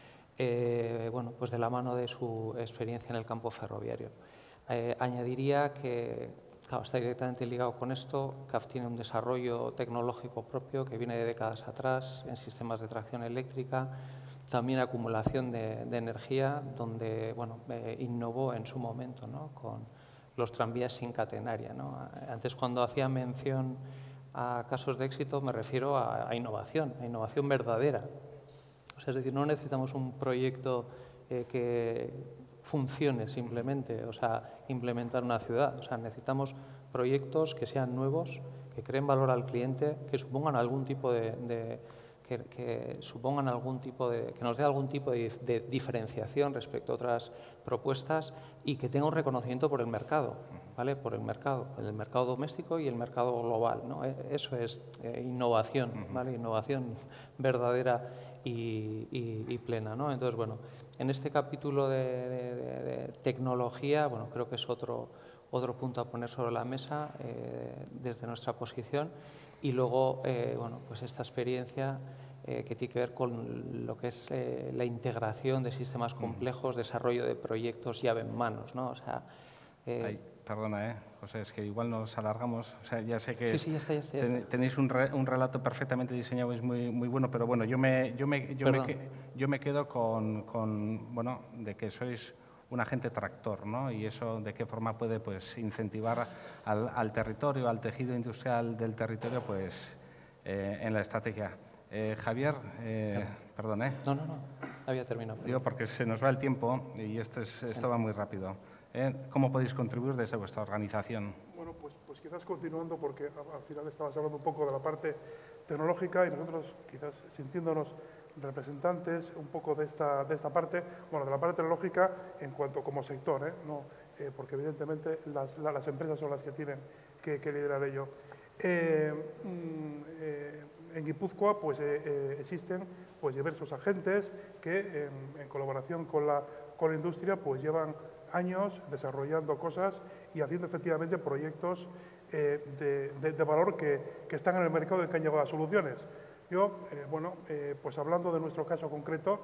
Eh, bueno, pues de la mano de su experiencia en el campo ferroviario. Eh, añadiría que, claro, está directamente ligado con esto. C A F tiene un desarrollo tecnológico propio que viene de décadas atrás en sistemas de tracción eléctrica, también acumulación de, de energía, donde bueno, eh, innovó en su momento, ¿no? Con los tranvías sin catenaria, ¿no? Antes, cuando hacía mención a casos de éxito, me refiero a, a innovación, a innovación verdadera. Es decir, no necesitamos un proyecto eh, que funcione simplemente, o sea, implementar una ciudad. O sea, necesitamos proyectos que sean nuevos, que creen valor al cliente, que supongan algún tipo de, de que, que supongan algún tipo de, que nos dé algún tipo de, de diferenciación respecto a otras propuestas y que tenga un reconocimiento por el mercado, ¿vale? Por el mercado, el mercado doméstico y el mercado global, ¿no? Eso es eh, innovación, ¿vale? Innovación verdadera y, y, y plena, ¿no? Entonces, bueno, en este capítulo de, de, de, de tecnología, bueno, creo que es otro, otro punto a poner sobre la mesa eh, desde nuestra posición. Y luego, eh, bueno, pues esta experiencia eh, que tiene que ver con lo que es eh, la integración de sistemas complejos, desarrollo de proyectos llave en manos, ¿no? O sea, eh, Ay, perdona, ¿eh? José, es que igual nos alargamos. O sea, ya sé que sí, sí, ya está, ya está, ya está. tenéis un, re, un relato perfectamente diseñado, es muy, muy bueno, pero bueno, yo me, yo me, yo me, yo me quedo con, con, bueno, de que sois un agente tractor, ¿no? Y eso de qué forma puede, pues, incentivar al, al territorio, al tejido industrial del territorio, pues, eh, en la estrategia. Eh, Javier, eh, claro. perdón, ¿eh? No, no, no, había terminado. Digo, porque se nos va el tiempo y esto, es, esto va muy rápido. ¿Eh? ¿Cómo podéis contribuir desde vuestra organización? Bueno, pues, pues quizás continuando, porque al final estabas hablando un poco de la parte tecnológica y nosotros quizás sintiéndonos representantes un poco de esta, de esta parte, bueno, de la parte tecnológica en cuanto como sector, ¿eh? No, eh, porque evidentemente las, la, las empresas son las que tienen que, que liderar ello. Eh, mm, eh, en Guipúzcoa pues, eh, eh, existen pues, diversos agentes que en, en colaboración con la, con la industria pues, llevan años desarrollando cosas y haciendo efectivamente proyectos eh, de, de, de valor que, que están en el mercado y que han llevado a soluciones. Yo, eh, bueno, eh, pues hablando de nuestro caso concreto,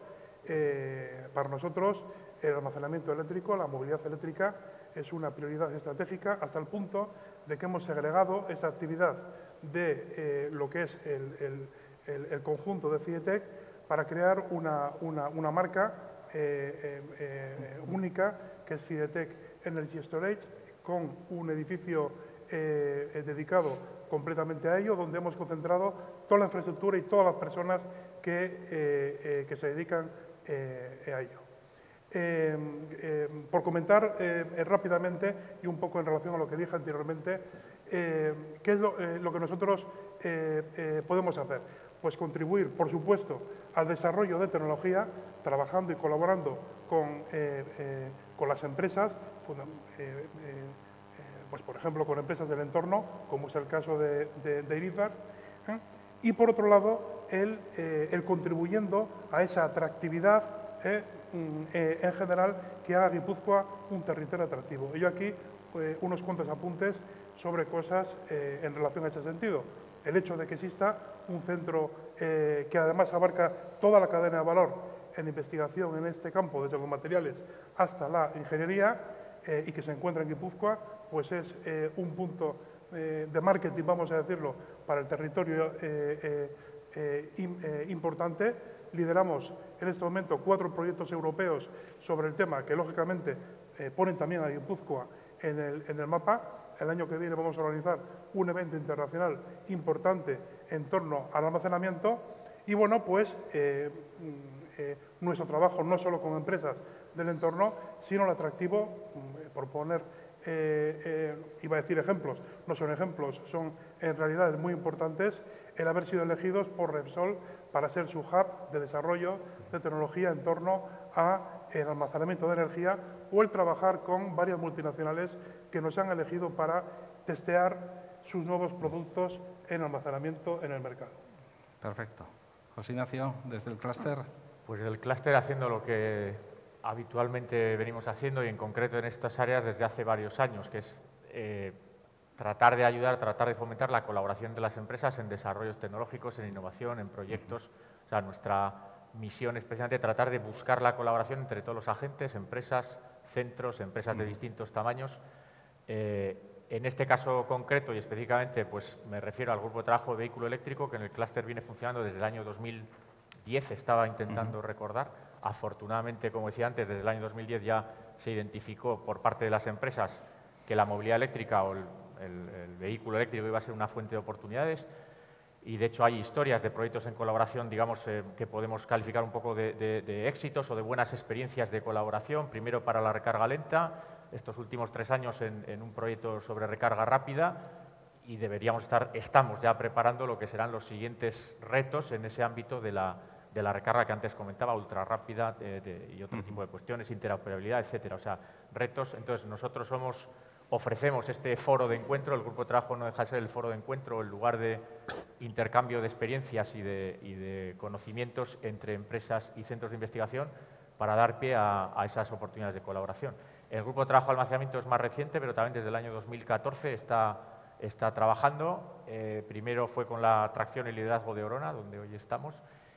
eh, para nosotros el almacenamiento eléctrico, la movilidad eléctrica, es una prioridad estratégica hasta el punto de que hemos segregado esa actividad de eh, lo que es el, el, el, el conjunto de Fietec para crear una, una, una marca eh, eh, eh, única que es Fietec Energy Storage, con un edificio eh, dedicado completamente a ello, donde hemos concentrado toda la infraestructura y todas las personas que, eh, eh, que se dedican eh, a ello. Eh, eh, por comentar eh, rápidamente y un poco en relación a lo que dije anteriormente, eh, ¿qué es lo, eh, lo que nosotros eh, eh, podemos hacer? Pues contribuir, por supuesto, al desarrollo de tecnología, trabajando y colaborando con, eh, eh, con las empresas, eh, eh, pues por ejemplo con empresas del entorno, como es el caso de, de, de Irizar, ¿eh? Y por otro lado, el, eh, el contribuyendo a esa atractividad eh, eh, en general que haga Guipúzcoa un territorio atractivo. Y yo aquí eh, unos cuantos apuntes sobre cosas eh, en relación a ese sentido. El hecho de que exista un centro eh, que además abarca toda la cadena de valor en investigación en este campo, desde los materiales hasta la ingeniería, eh, y que se encuentra en Guipúzcoa, pues es eh, un punto eh, de marketing, vamos a decirlo, para el territorio eh, eh, eh, in, eh, importante. Lideramos en este momento cuatro proyectos europeos sobre el tema que, lógicamente, eh, ponen también a Guipúzcoa en el, en el mapa. El año que viene vamos a organizar un evento internacional importante en torno al almacenamiento. Y, bueno, pues eh, eh, nuestro trabajo no solo con empresas del entorno, sino el atractivo, eh, por poner, eh, eh, iba a decir ejemplos, no son ejemplos, son en realidad muy importantes, el haber sido elegidos por Repsol para ser su hub de desarrollo de tecnología en torno al almacenamiento de energía, o el trabajar con varias multinacionales que nos han elegido para testear sus nuevos productos en almacenamiento en el mercado. Perfecto. José Ignacio, desde el clúster. Pues el clúster haciendo lo que habitualmente venimos haciendo y en concreto en estas áreas desde hace varios años, que es eh, tratar de ayudar, tratar de fomentar la colaboración de las empresas en desarrollos tecnológicos, en innovación, en proyectos. O sea, nuestra misión es precisamente tratar de buscar la colaboración entre todos los agentes, empresas, centros, empresas de distintos tamaños. Eh, en este caso concreto y específicamente, pues me refiero al grupo de trabajo de vehículo eléctrico, que en el clúster viene funcionando desde el año dos mil diez, estaba intentando uh-huh. recordar. Afortunadamente, como decía antes, desde el año dos mil diez ya se identificó por parte de las empresas que la movilidad eléctrica o el, el, el vehículo eléctrico iba a ser una fuente de oportunidades. Y, de hecho, hay historias de proyectos en colaboración, digamos, eh, que podemos calificar un poco de, de, de éxitos o de buenas experiencias de colaboración. Primero para la recarga lenta, estos últimos tres años en, en un proyecto sobre recarga rápida, y deberíamos estar, estamos ya preparando lo que serán los siguientes retos en ese ámbito de la, de la recarga que antes comentaba, ultra rápida de, de, y otro uh-huh. tipo de cuestiones, interoperabilidad, etcétera. O sea, retos. Entonces, nosotros somos... Ofrecemos este foro de encuentro, el grupo de trabajo no deja de ser el foro de encuentro, el lugar de intercambio de experiencias y de, y de conocimientos entre empresas y centros de investigación para dar pie a, a esas oportunidades de colaboración. El grupo de trabajo de almacenamiento es más reciente, pero también desde el año dos mil catorce está, está trabajando. Eh, primero fue con la tracción y liderazgo de Orona, donde hoy estamos,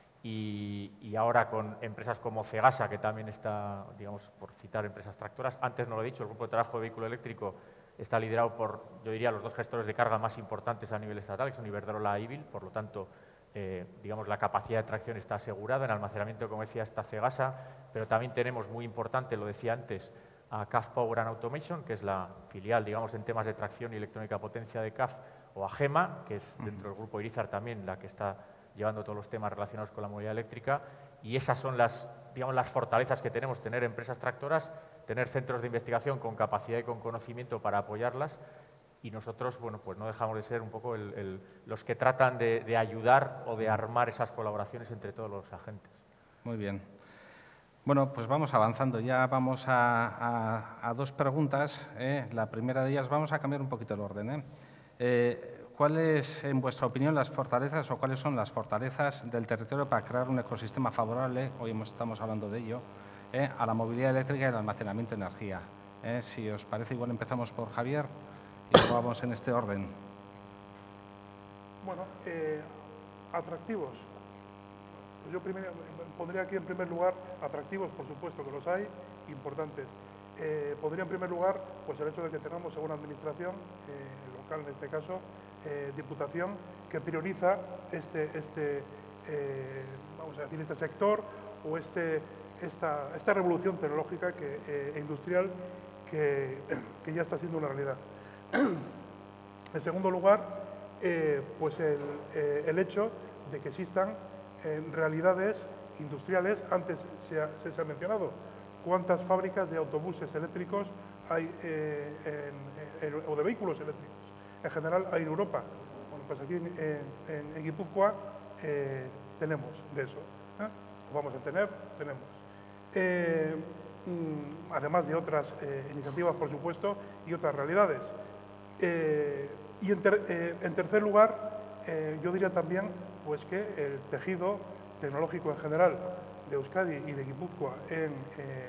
y, y ahora con empresas como Cegasa, que también está, digamos, por citar empresas tractoras. Antes no lo he dicho, el grupo de trabajo de vehículo eléctrico está liderado por, yo diría, los dos gestores de carga más importantes a nivel estatal, que son Iberdrola e Ibil, por lo tanto, eh, digamos, la capacidad de tracción está asegurada. En almacenamiento, como decía, está Cegasa, pero también tenemos, muy importante, lo decía antes, a C A F Power and Automation, que es la filial, digamos, en temas de tracción y electrónica potencia de C A F, o a GEMA, que es dentro del grupo Irizar también la que está llevando todos los temas relacionados con la movilidad eléctrica, y esas son las, digamos, las fortalezas que tenemos, tener empresas tractoras, tener centros de investigación con capacidad y con conocimiento para apoyarlas, y nosotros, bueno, pues no dejamos de ser un poco el, el, los que tratan de, de ayudar o de armar esas colaboraciones entre todos los agentes. Muy bien. Bueno, pues vamos avanzando. Ya vamos a, a, a dos preguntas. ¿eh? La primera de ellas, vamos a cambiar un poquito el orden. ¿eh? Eh, ¿Cuáles, en vuestra opinión, las fortalezas o cuáles son las fortalezas del territorio para crear un ecosistema favorable, hoy estamos hablando de ello, eh, a la movilidad eléctrica y el almacenamiento de energía? Eh, si os parece, igual empezamos por Javier y luego vamos en este orden. Bueno, eh, atractivos. Yo primero, pondría aquí en primer lugar atractivos, por supuesto que los hay, importantes. Eh, pondría en primer lugar pues el hecho de que tengamos una administración eh, local, en este caso, eh, Diputación, que prioriza este, este, eh, vamos a decir, este sector o este, esta, esta revolución tecnológica que, eh, e industrial que, que ya está siendo una realidad. En segundo lugar, eh, pues el, eh, el hecho de que existan eh, realidades industriales, antes se ha, se ha mencionado, cuántas fábricas de autobuses eléctricos hay, eh, en, en, o de vehículos eléctricos en general hay en Europa. Bueno, pues aquí en, en, en Guipúzcoa eh, tenemos de eso. ¿eh? Vamos a tener, tenemos. Eh, además de otras eh, iniciativas, por supuesto, y otras realidades. Eh, y en, ter, eh, en tercer lugar, eh, yo diría también pues, que el tejido tecnológico en general de Euskadi y de Guipúzcoa en, eh,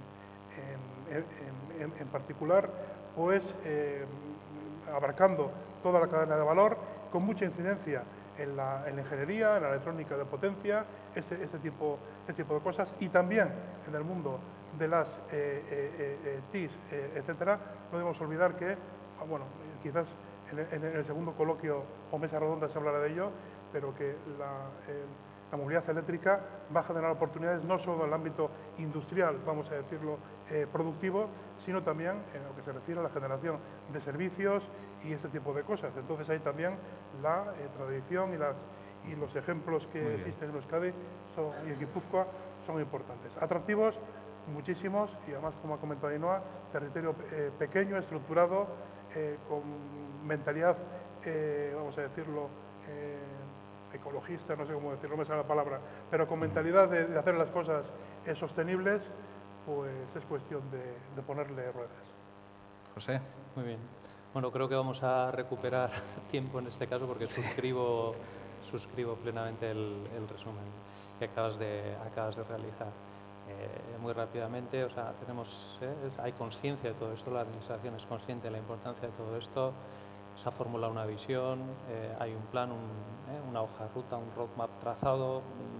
en, en, en, en particular, pues eh, abarcando toda la cadena de valor, con mucha incidencia en la, en la ingeniería, en la electrónica de potencia, este, este, tipo, este tipo de cosas, y también en el mundo de las eh, eh, eh, T I S, eh, etcétera. No debemos olvidar que, bueno, quizás en, en el segundo coloquio o mesa redonda se hablará de ello, pero que la, eh, la movilidad eléctrica va a generar oportunidades no solo en el ámbito industrial, vamos a decirlo, eh, productivo, sino también en lo que se refiere a la generación de servicios y este tipo de cosas. Entonces ahí también la eh, tradición y, las, y los ejemplos que existen en Euskadi son, y en Guipúzcoa son importantes. Atractivos, muchísimos, y además, como ha comentado Ainhoa, territorio eh, pequeño, estructurado, eh, con mentalidad, eh, vamos a decirlo, eh, ecologista, no sé cómo decirlo, no me sale la palabra, pero con mentalidad de, de hacer las cosas eh, sostenibles, pues es cuestión de, de ponerle ruedas. José. Muy bien. Bueno, creo que vamos a recuperar tiempo en este caso porque sí. suscribo, suscribo plenamente el, el resumen que acabas de, acabas de realizar. Eh, muy rápidamente, o sea, tenemos, eh, hay conciencia de todo esto, la Administración es consciente de la importancia de todo esto, se ha formulado una visión, eh, hay un plan, un, eh, una hoja de ruta, un roadmap trazado,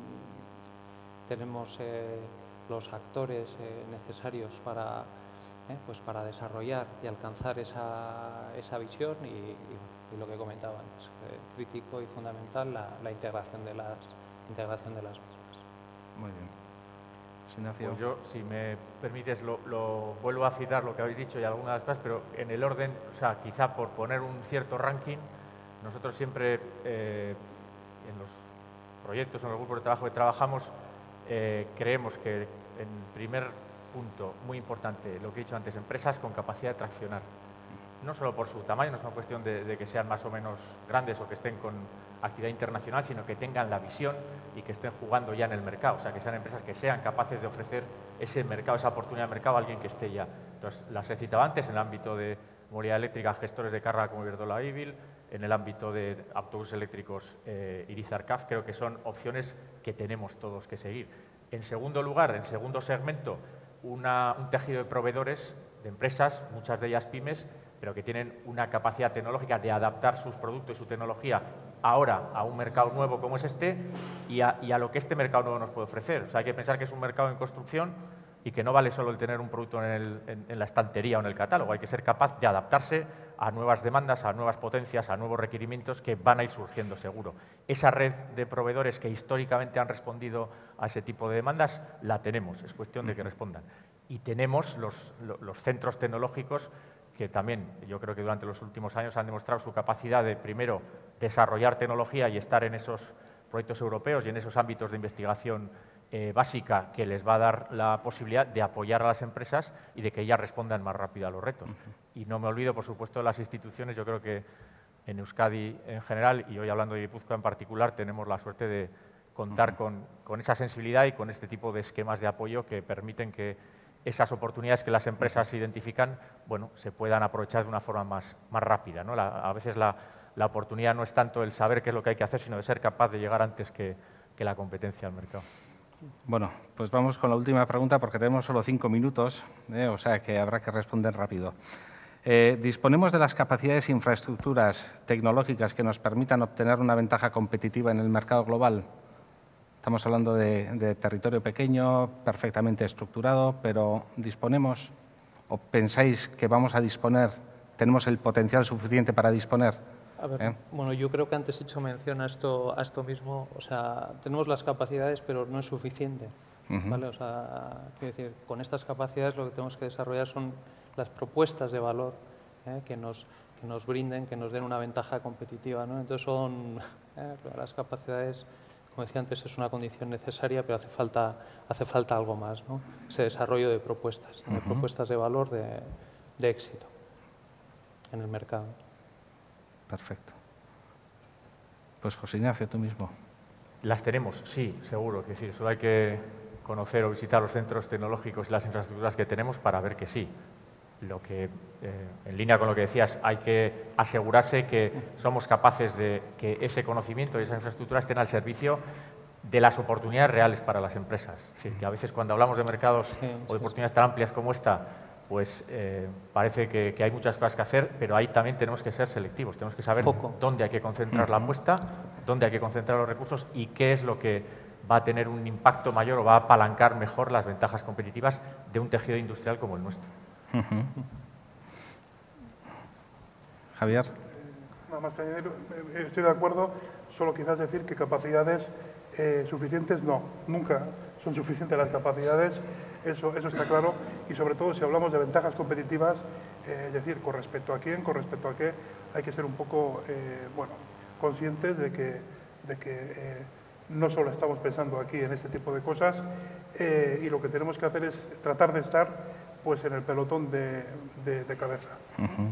mm, tenemos eh, los actores eh, necesarios para, eh, pues para desarrollar y alcanzar esa, esa visión y, y, y lo que comentaba antes, eh, crítico y fundamental la, la integración de las, integración de las mismas. Muy bien. Pues yo, si me permites, lo, lo vuelvo a citar lo que habéis dicho y algunas cosas, pero en el orden, o sea, quizá por poner un cierto ranking, nosotros siempre eh, en los proyectos, en el grupo de trabajo que trabajamos, eh, creemos que en primer punto, muy importante, lo que he dicho antes, empresas con capacidad de traccionar. No solo por su tamaño, no es una cuestión de, de que sean más o menos grandes o que estén con actividad internacional, sino que tengan la visión y que estén jugando ya en el mercado. O sea, que sean empresas que sean capaces de ofrecer ese mercado, esa oportunidad de mercado a alguien que esté ya. Entonces, las he citado antes en el ámbito de movilidad eléctrica, gestores de carga como Iberdrola Ibil, en el ámbito de autobuses eléctricos eh, Irizar C A F, creo que son opciones que tenemos todos que seguir. En segundo lugar, en segundo segmento, una, un tejido de proveedores, de empresas, muchas de ellas pymes, pero que tienen una capacidad tecnológica de adaptar sus productos y su tecnología ahora a un mercado nuevo como es este y a, y a lo que este mercado nuevo nos puede ofrecer. O sea, hay que pensar que es un mercado en construcción y que no vale solo el tener un producto en, el, en, en la estantería o en el catálogo. Hay que ser capaz de adaptarse a nuevas demandas, a nuevas potencias, a nuevos requerimientos que van a ir surgiendo seguro. Esa red de proveedores que históricamente han respondido a ese tipo de demandas, la tenemos. Es cuestión de que respondan. Y tenemos los, los centros tecnológicos que también yo creo que durante los últimos años han demostrado su capacidad de, primero, desarrollar tecnología y estar en esos proyectos europeos y en esos ámbitos de investigación eh, básica que les va a dar la posibilidad de apoyar a las empresas y de que ellas respondan más rápido a los retos. Uh-huh. Y no me olvido, por supuesto, de las instituciones. Yo creo que en Euskadi en general, y hoy hablando de Guipúzcoa en particular, tenemos la suerte de contar uh-huh. con, con esa sensibilidad y con este tipo de esquemas de apoyo que permiten que esas oportunidades que las empresas identifican, bueno, se puedan aprovechar de una forma más, más rápida, ¿no? La, a veces la, la oportunidad no es tanto el saber qué es lo que hay que hacer, sino de ser capaz de llegar antes que, que la competencia al mercado. Bueno, pues vamos con la última pregunta porque tenemos solo cinco minutos, ¿eh? O sea que habrá que responder rápido. Eh, ¿Disponemos de las capacidades e infraestructuras tecnológicas que nos permitan obtener una ventaja competitiva en el mercado global? Estamos hablando de, de territorio pequeño, perfectamente estructurado, pero ¿disponemos o pensáis que vamos a disponer, tenemos el potencial suficiente para disponer? A ver, ¿Eh? Bueno, yo creo que antes he hecho mención a esto, a esto mismo. O sea, tenemos las capacidades, pero no es suficiente. Uh-huh. ¿Vale? O sea, quiero decir, con estas capacidades lo que tenemos que desarrollar son las propuestas de valor ¿eh? que, nos, que nos brinden, que nos den una ventaja competitiva, ¿no? Entonces son eh, las capacidades como decía antes, es una condición necesaria, pero hace falta, hace falta algo más, ¿no? Ese desarrollo de propuestas, de uh-huh. propuestas de valor de, de éxito en el mercado. Perfecto. Pues José Ignacio, tú mismo. Las tenemos, sí, seguro que sí. Solo hay que conocer o visitar los centros tecnológicos y las infraestructuras que tenemos para ver que sí. Lo que, eh, en línea con lo que decías, hay que asegurarse que somos capaces de que ese conocimiento y esa infraestructura estén al servicio de las oportunidades reales para las empresas. Sí, que a veces cuando hablamos de mercados sí, sí, o de oportunidades tan amplias como esta, pues eh, parece que, que hay muchas cosas que hacer, pero ahí también tenemos que ser selectivos, tenemos que saber Foco. dónde hay que concentrar la apuesta, dónde hay que concentrar los recursos y qué es lo que va a tener un impacto mayor o va a apalancar mejor las ventajas competitivas de un tejido industrial como el nuestro. Uh-huh. Javier. Nada más que añadir, estoy de acuerdo, solo quizás decir que capacidades eh, suficientes no, nunca son suficientes las capacidades, eso, eso está claro, y sobre todo si hablamos de ventajas competitivas, eh, es decir, con respecto a quién, con respecto a qué, hay que ser un poco eh, bueno, conscientes de que, de que eh, no solo estamos pensando aquí en este tipo de cosas, eh, y lo que tenemos que hacer es tratar de estar pues en el pelotón de, de, de cabeza. Uh-huh.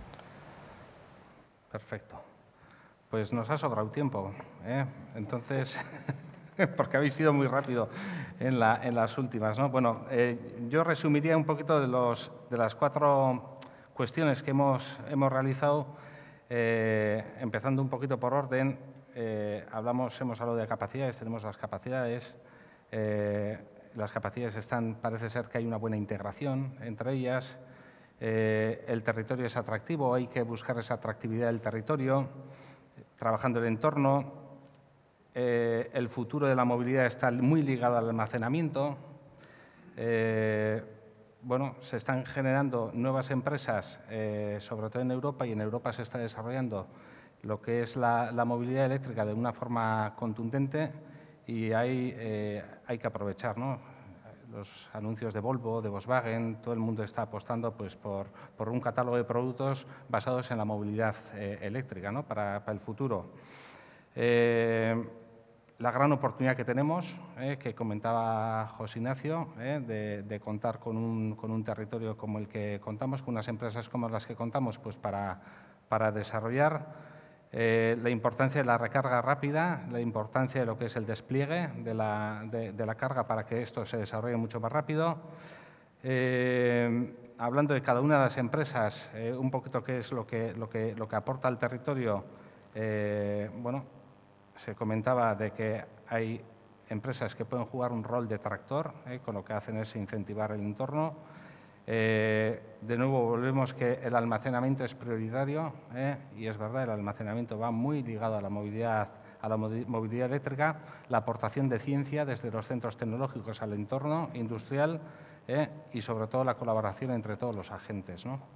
Perfecto. Pues nos ha sobrado tiempo, ¿eh? Entonces, porque habéis sido muy rápido en, la, en las últimas, ¿no? Bueno, eh, yo resumiría un poquito de, los, de las cuatro cuestiones que hemos, hemos realizado, eh, empezando un poquito por orden. Eh, hablamos, hemos hablado de capacidades, tenemos las capacidades. Eh, Las capacidades están, parece ser que hay una buena integración entre ellas. Eh, el territorio es atractivo, hay que buscar esa atractividad del territorio, trabajando el entorno. Eh, el futuro de la movilidad está muy ligado al almacenamiento. Eh, bueno, se están generando nuevas empresas, eh, sobre todo en Europa, y en Europa se está desarrollando lo que es la, la movilidad eléctrica de una forma contundente. Y hay, eh, hay que aprovechar, ¿no? Los anuncios de Volvo, de Volkswagen, todo el mundo está apostando pues, por, por un catálogo de productos basados en la movilidad eh, eléctrica, ¿no? para, para el futuro. Eh, la gran oportunidad que tenemos, eh, que comentaba José Ignacio, eh, de, de contar con un, con un territorio como el que contamos, con unas empresas como las que contamos, pues para, para desarrollar. Eh, la importancia de la recarga rápida, la importancia de lo que es el despliegue de la, de, de la carga para que esto se desarrolle mucho más rápido. Eh, hablando de cada una de las empresas, eh, un poquito qué es lo que, lo que, lo que aporta al territorio, eh, bueno, se comentaba de que hay empresas que pueden jugar un rol de tractor, eh, con lo que hacen es incentivar el entorno. Eh, de nuevo, volvemos que el almacenamiento es prioritario, eh, y es verdad, el almacenamiento va muy ligado a la movilidad, a la movilidad eléctrica, la aportación de ciencia desde los centros tecnológicos al entorno industrial, eh, y sobre todo la colaboración entre todos los agentes, ¿no?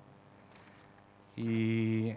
Y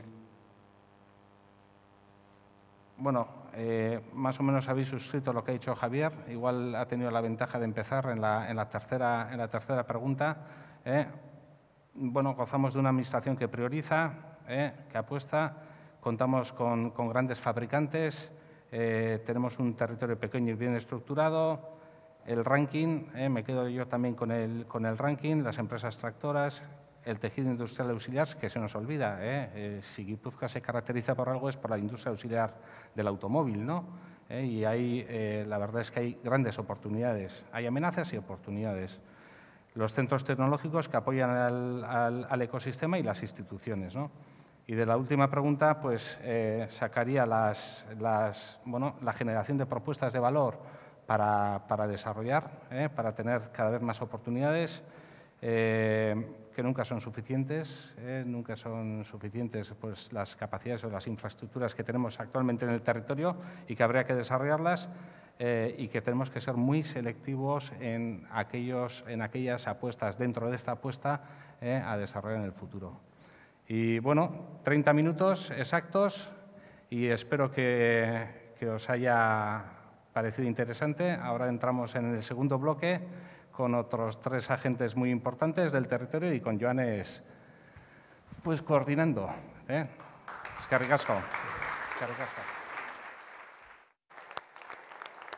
bueno, eh, más o menos habéis suscrito lo que ha dicho Javier, igual ha tenido la ventaja de empezar en la, en la, tercera, en la tercera pregunta. Eh, bueno, gozamos de una administración que prioriza, eh, que apuesta, contamos con, con grandes fabricantes, eh, tenemos un territorio pequeño y bien estructurado. El ranking, eh, me quedo yo también con el, con el ranking, las empresas tractoras, el tejido industrial auxiliar, que se nos olvida. Eh, eh, si Guipúzcoa se caracteriza por algo es por la industria auxiliar del automóvil, ¿no? Eh, y ahí eh, la verdad es que hay grandes oportunidades, hay amenazas y oportunidades. Los centros tecnológicos que apoyan al, al, al ecosistema y las instituciones, ¿no? Y de la última pregunta, pues eh, sacaría las, las, bueno, la generación de propuestas de valor para, para desarrollar, eh, para tener cada vez más oportunidades, eh, que nunca son suficientes, eh, nunca son suficientes pues, las capacidades o las infraestructuras que tenemos actualmente en el territorio y que habría que desarrollarlas. Eh, y que tenemos que ser muy selectivos en, aquellos, en aquellas apuestas, dentro de esta apuesta, eh, a desarrollar en el futuro. Y bueno, treinta minutos exactos y espero que, que os haya parecido interesante. Ahora entramos en el segundo bloque con otros tres agentes muy importantes del territorio y con Joanes pues, coordinando. ¿eh? Eskerrik asko. Eskerrik asko.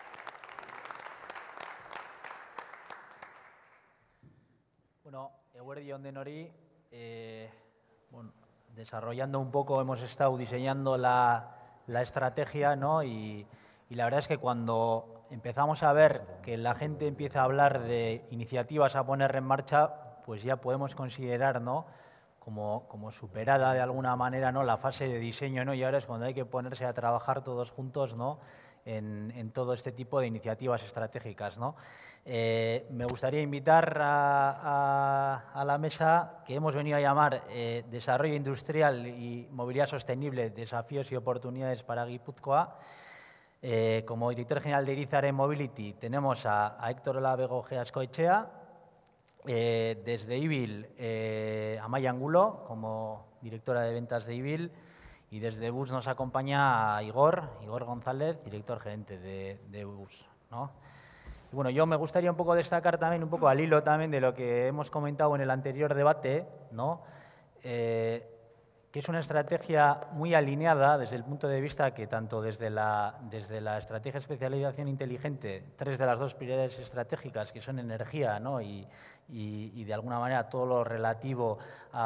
eguerdi on denori. Eh, bueno, desarrollando un poco, hemos estado diseñando la, la estrategia, ¿no? Y, y la verdad es que cuando empezamos a ver que la gente empieza a hablar de iniciativas a poner en marcha, pues ya podemos considerar, ¿no?, como, como superada de alguna manera, ¿no?, la fase de diseño, ¿no? Y ahora es cuando hay que ponerse a trabajar todos juntos, ¿no?, en, en todo este tipo de iniciativas estratégicas, ¿no? Eh, me gustaría invitar a, a, a la mesa que hemos venido a llamar eh, Desarrollo Industrial y Movilidad Sostenible, Desafíos y Oportunidades para Guipúzcoa. Eh, como director general de Irizarren Mobility tenemos a, a Héctor Labego Geascoetxea, eh, desde Ibil eh, a Maya Angulo como directora de ventas de Ibil, y desde Bus nos acompaña a Igor, Igor González, director gerente de, de Bus, ¿no? Y bueno, yo me gustaría un poco destacar también, un poco al hilo también de lo que hemos comentado en el anterior debate, ¿no? Eh, que es una estrategia muy alineada desde el punto de vista que tanto desde la, desde la estrategia de especialización inteligente, tres de las dos prioridades estratégicas que son energía, ¿no?, y, y, y de alguna manera todo lo relativo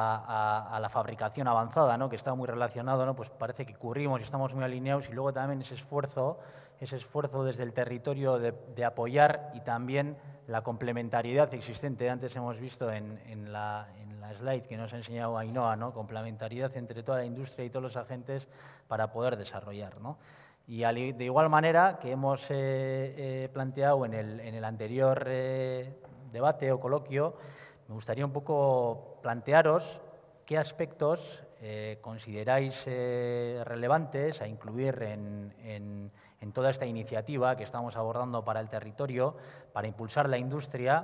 a, a, a la fabricación avanzada, ¿no?, que está muy relacionado, ¿no?, pues parece que cubrimos y estamos muy alineados, y luego también ese esfuerzo, ese esfuerzo desde el territorio de, de apoyar y también la complementariedad existente. Antes hemos visto en, en, la, en la slide que nos ha enseñado Ainhoa, ¿no?, complementariedad entre toda la industria y todos los agentes para poder desarrollar, ¿no? Y de igual manera que hemos eh, eh, planteado en el, en el anterior eh, debate o coloquio, me gustaría un poco plantearos qué aspectos eh, consideráis eh, relevantes a incluir en, en, en toda esta iniciativa que estamos abordando para el territorio, para impulsar la industria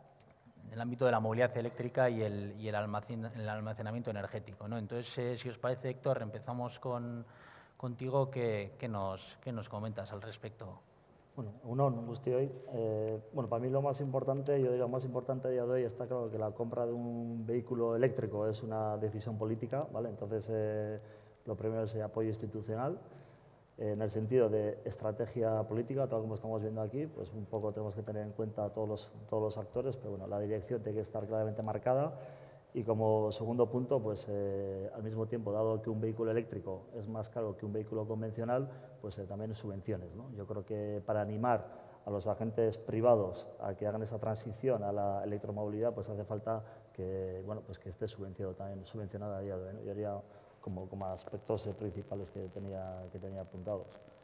en el ámbito de la movilidad eléctrica y el, y el, almacen, el almacenamiento energético, ¿no? Entonces, eh, si os parece, Héctor, empezamos con, contigo. ¿Qué, qué, nos, ¿Qué nos comentas al respecto? Bueno, uno, guztioi. Eh, bueno, para mí lo más importante, yo digo, más importante a día de hoy está claro que la compra de un vehículo eléctrico es una decisión política, ¿vale? Entonces, eh, lo primero es el apoyo institucional. Eh, en el sentido de estrategia política, tal como estamos viendo aquí, pues un poco tenemos que tener en cuenta a todos los, todos los actores, pero bueno, la dirección tiene que estar claramente marcada. Y como segundo punto, pues eh, al mismo tiempo, dado que un vehículo eléctrico es más caro que un vehículo convencional, pues eh, también subvenciones, ¿no? Yo creo que para animar a los agentes privados a que hagan esa transición a la electromovilidad, pues hace falta que, bueno, pues que esté subvencionado también, subvencionada a día de hoy, ¿no? Yo haría como, como aspectos eh, principales que tenía, que tenía apuntados.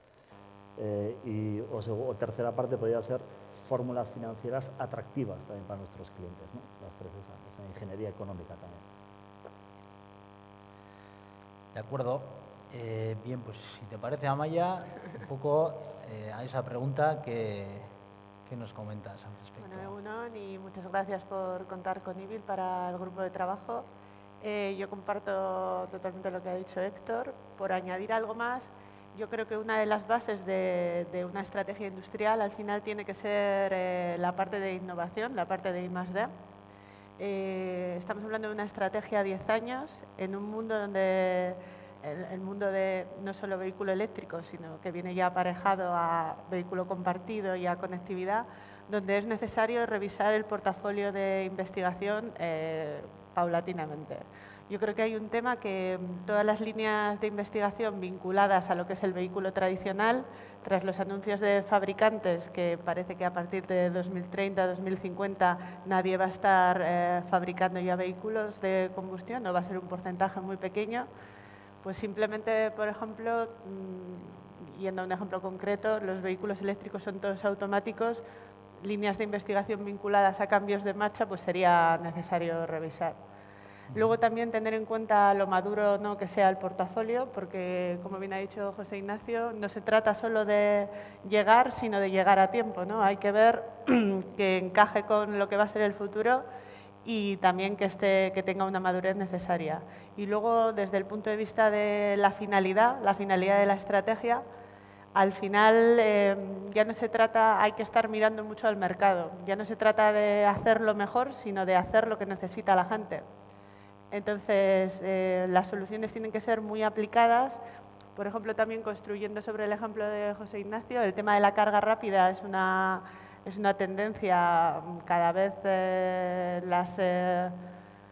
Eh, y o, o tercera parte podría ser fórmulas financieras atractivas también para nuestros clientes, ¿no? Las tres, esa, esa ingeniería económica también. De acuerdo. Eh, bien, pues si te parece, Amaya, un poco eh, a esa pregunta que, que nos comentas al respecto. Bueno, Egunon, y muchas gracias por contar con Ibil para el grupo de trabajo. Eh, yo comparto totalmente lo que ha dicho Héctor. Por añadir algo más, yo creo que una de las bases de, de una estrategia industrial al final tiene que ser eh, la parte de innovación, la parte de I más D. Eh, estamos hablando de una estrategia a diez años en un mundo donde el, el mundo de no solo vehículo eléctrico, sino que viene ya aparejado a vehículo compartido y a conectividad, donde es necesario revisar el portafolio de investigación eh, paulatinamente. Yo creo que hay un tema que todas las líneas de investigación vinculadas a lo que es el vehículo tradicional, tras los anuncios de fabricantes, que parece que a partir de dos mil treinta, dos mil cincuenta nadie va a estar eh, fabricando ya vehículos de combustión, o va a ser un porcentaje muy pequeño, pues simplemente, por ejemplo, mmm, yendo a un ejemplo concreto, los vehículos eléctricos son todos automáticos, líneas de investigación vinculadas a cambios de marcha, pues sería necesario revisar. Luego también tener en cuenta lo maduro o no que sea el portafolio, porque, como bien ha dicho José Ignacio, no se trata solo de llegar, sino de llegar a tiempo, ¿no? Hay que ver que encaje con lo que va a ser el futuro y también que, esté, que tenga una madurez necesaria. Y luego, desde el punto de vista de la finalidad, la finalidad de la estrategia, al final eh, ya no se trata, hay que estar mirando mucho al mercado, ya no se trata de hacerlo mejor, sino de hacer lo que necesita la gente. Entonces, eh, las soluciones tienen que ser muy aplicadas. Por ejemplo, también construyendo sobre el ejemplo de José Ignacio, el tema de la carga rápida es una, es una tendencia. Cada vez eh, las, eh,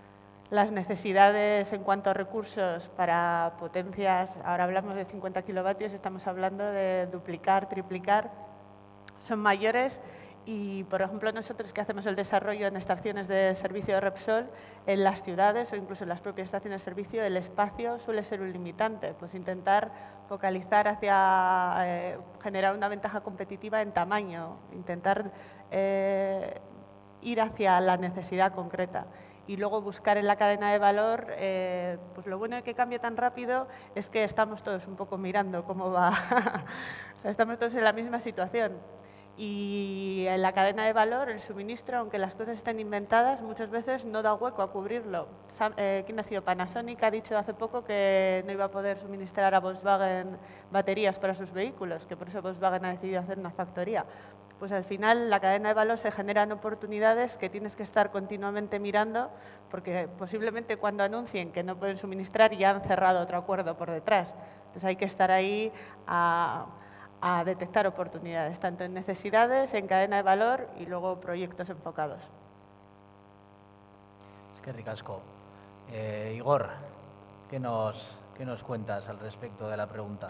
las necesidades en cuanto a recursos para potencias, ahora hablamos de cincuenta kilovatios, estamos hablando de duplicar, triplicar, son mayores. Y, por ejemplo, nosotros que hacemos el desarrollo en estaciones de servicio de Repsol, en las ciudades o incluso en las propias estaciones de servicio, el espacio suele ser un limitante. Pues intentar focalizar hacia eh, generar una ventaja competitiva en tamaño, intentar eh, ir hacia la necesidad concreta. Y luego buscar en la cadena de valor, eh, pues lo bueno de que cambie tan rápido es que estamos todos un poco mirando cómo va. O sea, estamos todos en la misma situación. Y en la cadena de valor, el suministro, aunque las cosas estén inventadas, muchas veces no da hueco a cubrirlo. Eh, ¿Quién ha sido? Panasonic ha dicho hace poco que no iba a poder suministrar a Volkswagen baterías para sus vehículos, que por eso Volkswagen ha decidido hacer una factoría. Pues al final, la cadena de valor se generan oportunidades que tienes que estar continuamente mirando, porque posiblemente cuando anuncien que no pueden suministrar ya han cerrado otro acuerdo por detrás. Entonces hay que estar ahí a... a detectar oportunidades, tanto en necesidades, en cadena de valor y luego proyectos enfocados. Es que ricasco. Eh, Igor, ¿qué nos, ¿qué nos cuentas al respecto de la pregunta?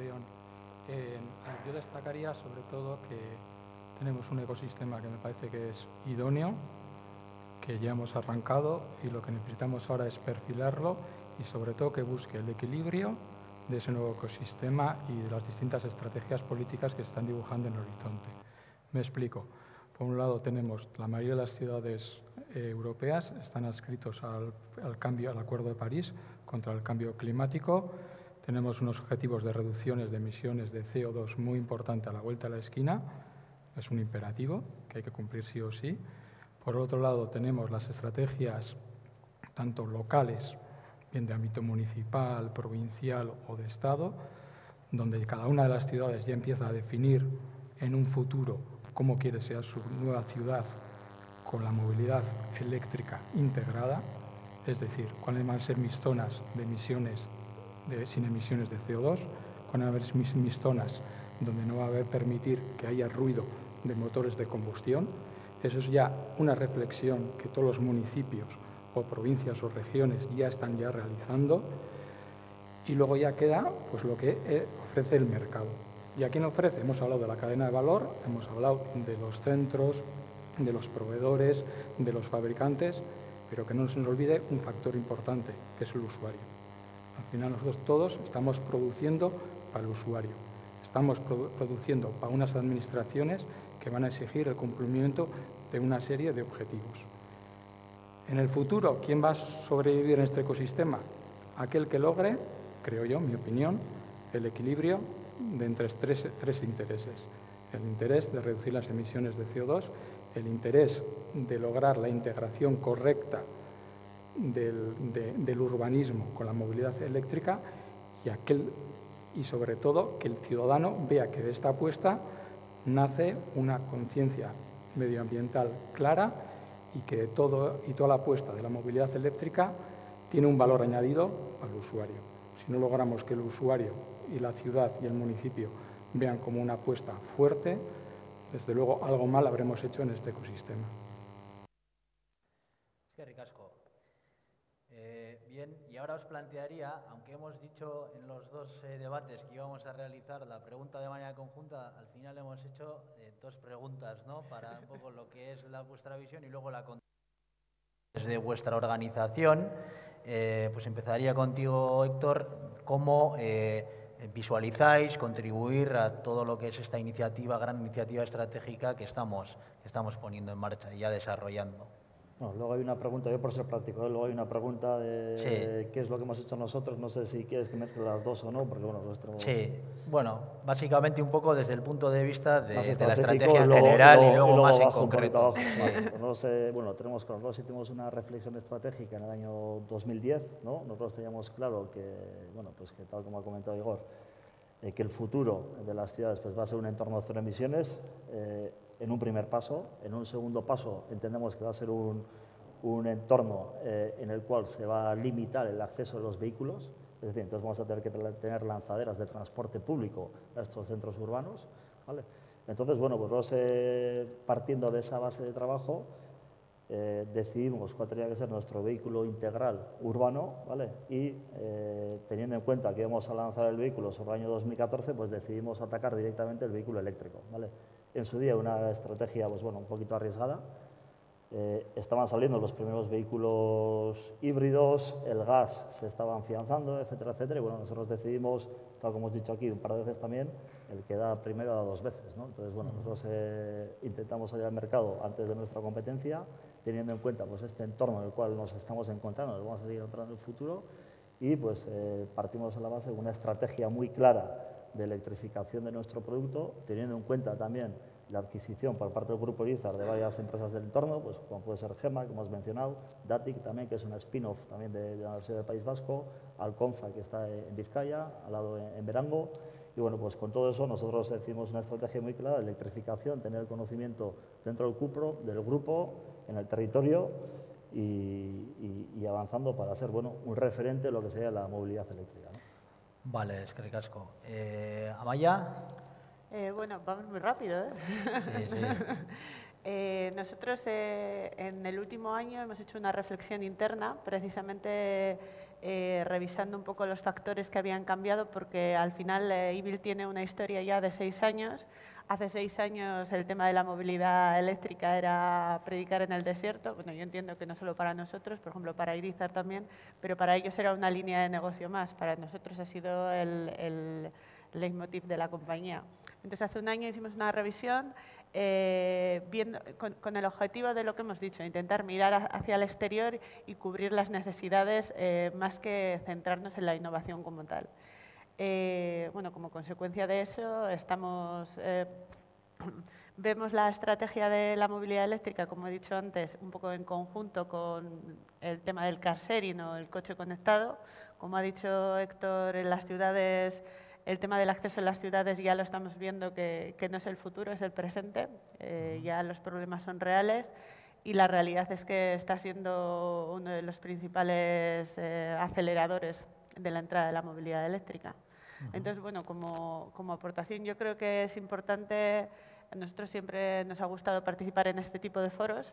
Eh, yo destacaría sobre todo que tenemos un ecosistema que me parece que es idóneo, que ya hemos arrancado y lo que necesitamos ahora es perfilarlo y sobre todo que busque el equilibrio de ese nuevo ecosistema y de las distintas estrategias políticas que están dibujando en el horizonte. Me explico. Por un lado tenemos la mayoría de las ciudades eh, europeas están adscritos al, al, cambio, al Acuerdo de París contra el cambio climático. Tenemos unos objetivos de reducciones de emisiones de C O dos muy importantes a la vuelta de la esquina. Es un imperativo que hay que cumplir sí o sí. Por otro lado tenemos las estrategias tanto locales, bien de ámbito municipal, provincial o de Estado, donde cada una de las ciudades ya empieza a definir en un futuro cómo quiere ser su nueva ciudad con la movilidad eléctrica integrada, es decir, cuáles van a ser mis zonas de emisiones de, sin emisiones de C O dos, cuáles van a ser mis, mis zonas donde no va a haber permitir que haya ruido de motores de combustión. Eso es ya una reflexión que todos los municipios o provincias o regiones ya están ya realizando, y luego ya queda pues lo que eh, ofrece el mercado. ¿Y a quién ofrece? Hemos hablado de la cadena de valor, hemos hablado de los centros, de los proveedores, de los fabricantes, pero que no se nos olvide un factor importante, que es el usuario. Al final nosotros todos estamos produciendo para el usuario, estamos produ produciendo para unas administraciones que van a exigir el cumplimiento de una serie de objetivos. En el futuro, ¿quién va a sobrevivir en este ecosistema? Aquel que logre, creo yo, mi opinión, el equilibrio de entre tres, tres intereses. El interés de reducir las emisiones de C O dos, el interés de lograr la integración correcta del, de, del urbanismo con la movilidad eléctrica y, aquel, y sobre todo que el ciudadano vea que de esta apuesta nace una conciencia medioambiental clara y que todo, y toda la apuesta de la movilidad eléctrica tiene un valor añadido al usuario. Si no logramos que el usuario y la ciudad y el municipio vean como una apuesta fuerte, desde luego algo mal habremos hecho en este ecosistema. Es que ricasco. Eh, bien, y ahora os plantearía, aunque hemos dicho en los dos eh, debates que íbamos a realizar la pregunta de manera conjunta, al final hemos hecho eh, dos preguntas, ¿no? Para un poco lo que es la, vuestra visión y luego la desde vuestra organización. Eh, pues empezaría contigo, Héctor, ¿cómo eh, visualizáis contribuir a todo lo que es esta iniciativa, gran iniciativa estratégica que estamos, que estamos poniendo en marcha y ya desarrollando? No, luego hay una pregunta, yo por ser práctico, ¿eh? luego hay una pregunta de sí. qué es lo que hemos hecho nosotros, no sé si quieres que mezcle las dos o no, porque bueno, los tenemos... Sí, bueno, básicamente un poco desde el punto de vista de, de la estrategia y en luego, general y luego, y luego, y luego más abajo, en concreto. Abajo, sí. Vale, pues no sé, bueno, tenemos con nosotros hicimos una reflexión estratégica en el año dos mil diez, ¿no? Nosotros teníamos claro que, bueno, pues que tal como ha comentado Igor, eh, que el futuro de las ciudades pues va a ser un entorno cero emisiones, eh, en un primer paso. En un segundo paso entendemos que va a ser un un entorno eh, en el cual se va a limitar el acceso de los vehículos, es decir, entonces vamos a tener que tener lanzaderas de transporte público a estos centros urbanos, ¿vale? Entonces, bueno, pues vamos, eh, partiendo de esa base de trabajo, eh, decidimos cuál tenía que ser nuestro vehículo integral urbano, ¿vale? Y eh, teniendo en cuenta que íbamos a lanzar el vehículo sobre el año dos mil catorce, pues decidimos atacar directamente el vehículo eléctrico, ¿vale? En su día una estrategia, pues bueno, un poquito arriesgada. Eh, estaban saliendo los primeros vehículos híbridos, el gas se estaba afianzando, etcétera, etcétera, y bueno, nosotros decidimos, tal como hemos dicho aquí un par de veces también, el que da primero da dos veces, ¿no? Entonces, bueno, nosotros eh, intentamos salir al mercado antes de nuestra competencia, teniendo en cuenta pues, este entorno en el cual nos estamos encontrando, nos vamos a seguir encontrando en el futuro, y pues eh, partimos a la base de una estrategia muy clara de electrificación de nuestro producto, teniendo en cuenta también la adquisición por parte del Grupo Irizar de varias empresas del entorno, pues como puede ser Gema, como has mencionado, Datic también, que es una spin-off también de, de la Universidad del País Vasco, Alconza, que está en Vizcaya, al lado en, en Berango, y bueno, pues con todo eso nosotros decimos una estrategia muy clara de electrificación, tener el conocimiento dentro del, cupro, del grupo, en el territorio, y, y, y avanzando para ser, bueno, un referente en lo que sería la movilidad eléctrica, ¿no? Vale, eskerrik asko. Eh, Amaya. Eh, bueno, vamos muy rápido, ¿eh? Sí, sí. eh, nosotros eh, en el último año hemos hecho una reflexión interna, precisamente eh, revisando un poco los factores que habían cambiado, porque al final eh, Ibil tiene una historia ya de seis años. Hace seis años el tema de la movilidad eléctrica era predicar en el desierto. Bueno, yo entiendo que no solo para nosotros, por ejemplo, para Irizar también, pero para ellos era una línea de negocio más. Para nosotros ha sido el, el leitmotiv de la compañía. Entonces, hace un año hicimos una revisión eh, viendo, con, con el objetivo de lo que hemos dicho, intentar mirar hacia el exterior y cubrir las necesidades eh, más que centrarnos en la innovación como tal. Eh, bueno, como consecuencia de eso, estamos, eh, vemos la estrategia de la movilidad eléctrica, como he dicho antes, un poco en conjunto con el tema del car sharing o el coche conectado. Como ha dicho Héctor, en las ciudades, el tema del acceso en las ciudades ya lo estamos viendo que, que no es el futuro, es el presente. Eh, ya los problemas son reales y la realidad es que está siendo uno de los principales eh, aceleradores de la entrada de la movilidad eléctrica. Entonces, bueno, como, como aportación yo creo que es importante, a nosotros siempre nos ha gustado participar en este tipo de foros,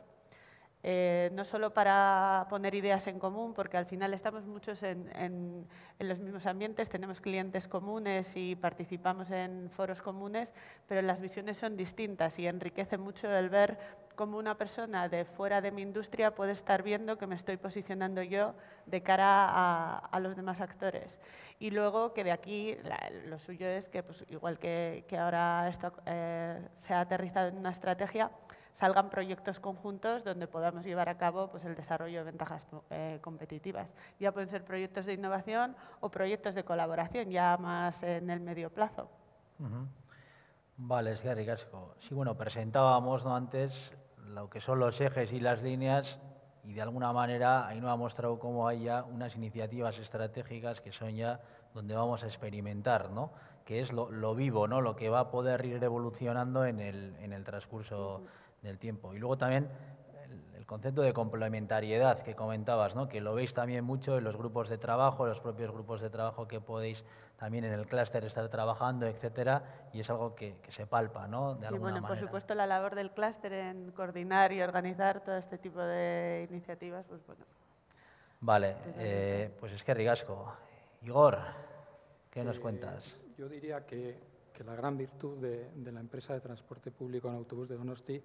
eh, no solo para poner ideas en común, porque al final estamos muchos en, en, en los mismos ambientes, tenemos clientes comunes y participamos en foros comunes, pero las visiones son distintas y enriquece mucho el ver cómo una persona de fuera de mi industria puede estar viendo que me estoy posicionando yo de cara a, a los demás actores. Y luego que de aquí la, lo suyo es que, pues, igual que, que ahora esto eh, se ha aterrizado en una estrategia, salgan proyectos conjuntos donde podamos llevar a cabo pues, el desarrollo de ventajas eh, competitivas. Ya pueden ser proyectos de innovación o proyectos de colaboración, ya más en el medio plazo. Uh-huh. Vale, eskerrik asko. Sí, bueno, presentábamos, ¿no?, antes lo que son los ejes y las líneas y de alguna manera ahí nos ha mostrado cómo hay ya unas iniciativas estratégicas que son ya donde vamos a experimentar, ¿no?, que es lo, lo vivo, ¿no?, lo que va a poder ir evolucionando en el, en el transcurso uh-huh. del tiempo. Y luego también el, el concepto de complementariedad que comentabas, ¿no?, que lo veis también mucho en los grupos de trabajo, los propios grupos de trabajo que podéis también en el clúster estar trabajando, etcétera, y es algo que, que se palpa, ¿no?, de sí, alguna bueno, manera. Por supuesto, la labor del clúster en coordinar y organizar todo este tipo de iniciativas, pues bueno. Vale, eh, pues es que ricasco. Igor, ¿qué eh, nos cuentas? Yo diría que, que la gran virtud de, de la empresa de transporte público en autobús de Donosti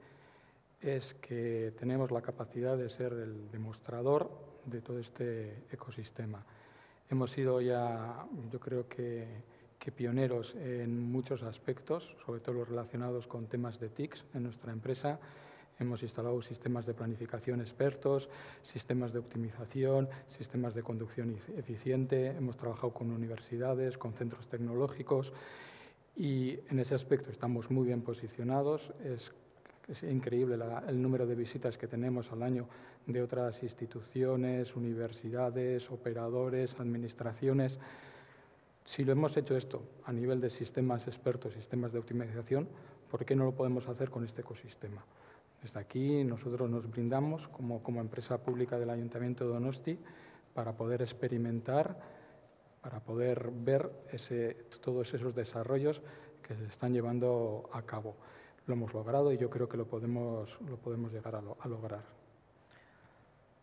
es que tenemos la capacidad de ser el demostrador de todo este ecosistema. Hemos sido ya, yo creo que, que pioneros en muchos aspectos, sobre todo los relacionados con temas de T I Cs en nuestra empresa. Hemos instalado sistemas de planificación expertos, sistemas de optimización, sistemas de conducción eficiente. Hemos trabajado con universidades, con centros tecnológicos y en ese aspecto estamos muy bien posicionados. Es Es increíble la, el número de visitas que tenemos al año de otras instituciones, universidades, operadores, administraciones. Si lo hemos hecho esto a nivel de sistemas expertos, sistemas de optimización, ¿por qué no lo podemos hacer con este ecosistema? Desde aquí nosotros nos brindamos como, como empresa pública del Ayuntamiento de Donosti para poder experimentar, para poder ver ese, todos esos desarrollos que se están llevando a cabo. Lo hemos logrado y yo creo que lo podemos, lo podemos llegar a, lo, a lograr.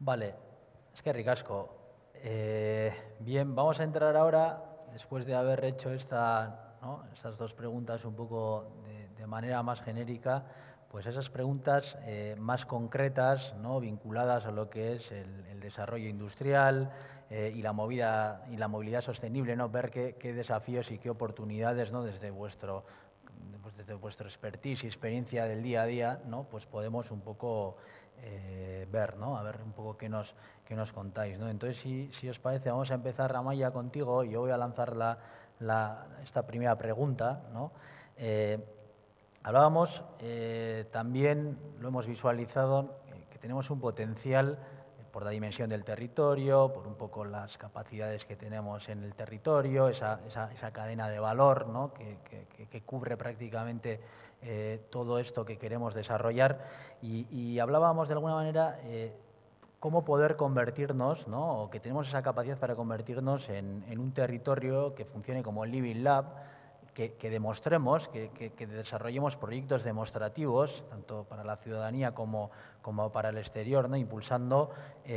Vale, es que ricasco. Eh, bien, vamos a entrar ahora, después de haber hecho esta, ¿no? estas dos preguntas un poco de, de manera más genérica, pues esas preguntas eh, más concretas, ¿no? vinculadas a lo que es el, el desarrollo industrial eh, y, la movida, y la movilidad sostenible, ¿no? ver qué, qué desafíos y qué oportunidades, ¿no? desde vuestro pues desde vuestro expertise y experiencia del día a día, ¿no? pues podemos un poco eh, ver, ¿no? a ver un poco qué nos, qué nos contáis. ¿no? Entonces, si, si os parece, vamos a empezar, Amaya, contigo. Yo voy a lanzar la, la, esta primera pregunta. ¿no? Eh, hablábamos, eh, también lo hemos visualizado, eh, que tenemos un potencial por la dimensión del territorio, por un poco las capacidades que tenemos en el territorio, esa, esa, esa cadena de valor, ¿no? que, que, que cubre prácticamente eh, todo esto que queremos desarrollar. Y, y hablábamos de alguna manera eh, cómo poder convertirnos, ¿no? o que tenemos esa capacidad para convertirnos en, en un territorio que funcione como el Living Lab, Que, que demostremos, que, que, que desarrollemos proyectos demostrativos, tanto para la ciudadanía como, como para el exterior, ¿no? impulsando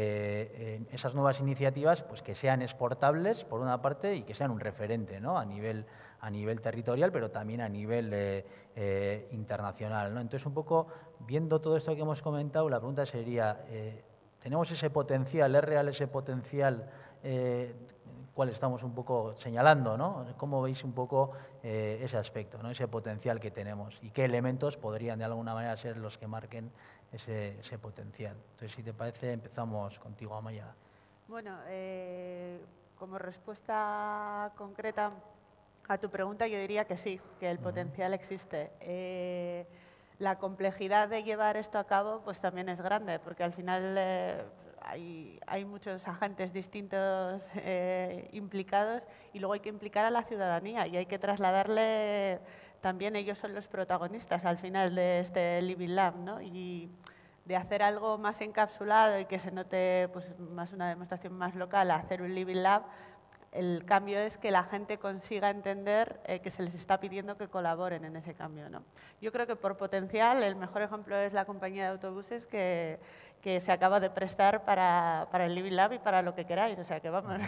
eh, eh, esas nuevas iniciativas pues, que sean exportables, por una parte, y que sean un referente, ¿no? a, nivel, a nivel territorial, pero también a nivel eh, eh, internacional. ¿no? Entonces, un poco, viendo todo esto que hemos comentado, la pregunta sería, eh, ¿tenemos ese potencial, es real ese potencial eh, cuál estamos un poco señalando, ¿no? ¿Cómo veis un poco eh, ese aspecto, ¿no? ese potencial que tenemos y qué elementos podrían de alguna manera ser los que marquen ese, ese potencial? Entonces, si te parece, empezamos contigo, Amaya. Bueno, eh, como respuesta concreta a tu pregunta, yo diría que sí, que el potencial existe. Eh, la complejidad de llevar esto a cabo pues también es grande, porque al final eh, Hay, hay muchos agentes distintos eh, implicados y luego hay que implicar a la ciudadanía y hay que trasladarle, también ellos son los protagonistas al final de este Living Lab, ¿no? Y de hacer algo más encapsulado y que se note pues, más una demostración más local a hacer un Living Lab, el cambio es que la gente consiga entender eh, que se les está pidiendo que colaboren en ese cambio, ¿no? Yo creo que por potencial el mejor ejemplo es la compañía de autobuses que, que se acaba de prestar para, para el Living Lab y para lo que queráis, o sea que vamos.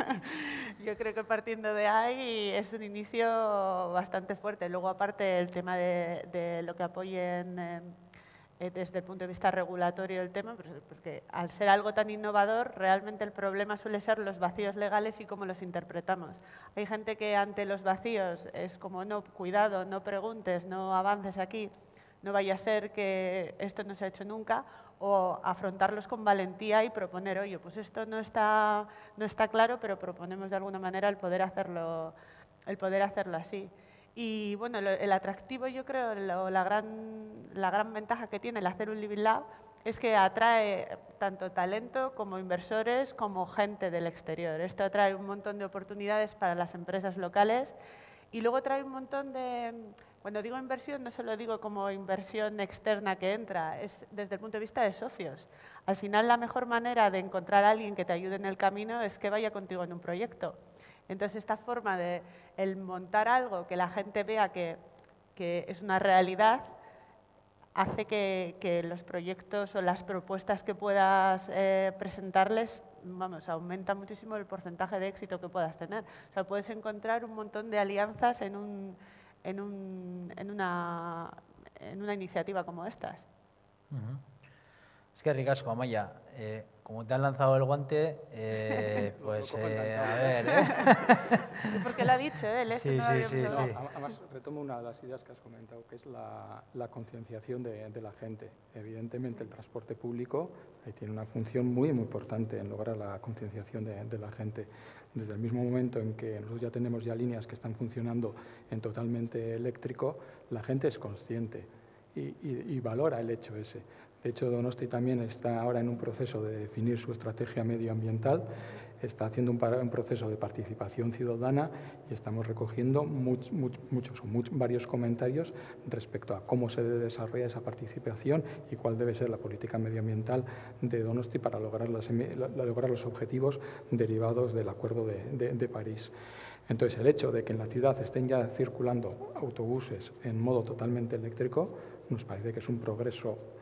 Yo creo que partiendo de ahí es un inicio bastante fuerte. Luego aparte el tema de, de lo que apoyen eh, desde el punto de vista regulatorio del tema, porque al ser algo tan innovador, realmente el problema suele ser los vacíos legales y cómo los interpretamos. Hay gente que ante los vacíos es como, no, cuidado, no preguntes, no avances aquí, no vaya a ser que esto no se ha hecho nunca, o afrontarlos con valentía y proponer, oye, pues esto no está, no está claro, pero proponemos de alguna manera el poder hacerlo, el poder hacerlo así. Y bueno, lo, el atractivo, yo creo, lo, la, gran, la gran ventaja que tiene el hacer un Living Lab es que atrae tanto talento como inversores, como gente del exterior. Esto atrae un montón de oportunidades para las empresas locales y luego trae un montón de... Cuando digo inversión, no solo digo como inversión externa que entra, es desde el punto de vista de socios. Al final, la mejor manera de encontrar a alguien que te ayude en el camino es que vaya contigo en un proyecto. Entonces, esta forma de el montar algo que la gente vea que, que es una realidad, hace que, que los proyectos o las propuestas que puedas eh, presentarles, vamos, aumenta muchísimo el porcentaje de éxito que puedas tener. O sea, puedes encontrar un montón de alianzas en, un, en, un, en, una, en una iniciativa como estas. Uh-huh. Es que ricasco, Amaya. Eh, como te han lanzado el guante, eh, pues eh, a ver, ¿eh? Porque lo ha dicho él, esto sí, no sí, lo sí, sí. Además, retomo una de las ideas que has comentado, que es la, la concienciación de, de la gente. Evidentemente, el transporte público ahí tiene una función muy, muy importante en lograr la concienciación de, de la gente. Desde el mismo momento en que nosotros ya tenemos ya líneas que están funcionando en totalmente eléctrico, la gente es consciente y, y, y valora el hecho ese. De hecho, Donosti también está ahora en un proceso de definir su estrategia medioambiental, está haciendo un, un proceso de participación ciudadana y estamos recogiendo much, much, muchos, much, varios comentarios respecto a cómo se debe desarrollar esa participación y cuál debe ser la política medioambiental de Donosti para lograr, las, lograr los objetivos derivados del Acuerdo de, de, de París. Entonces, el hecho de que en la ciudad estén ya circulando autobuses en modo totalmente eléctrico nos parece que es un progreso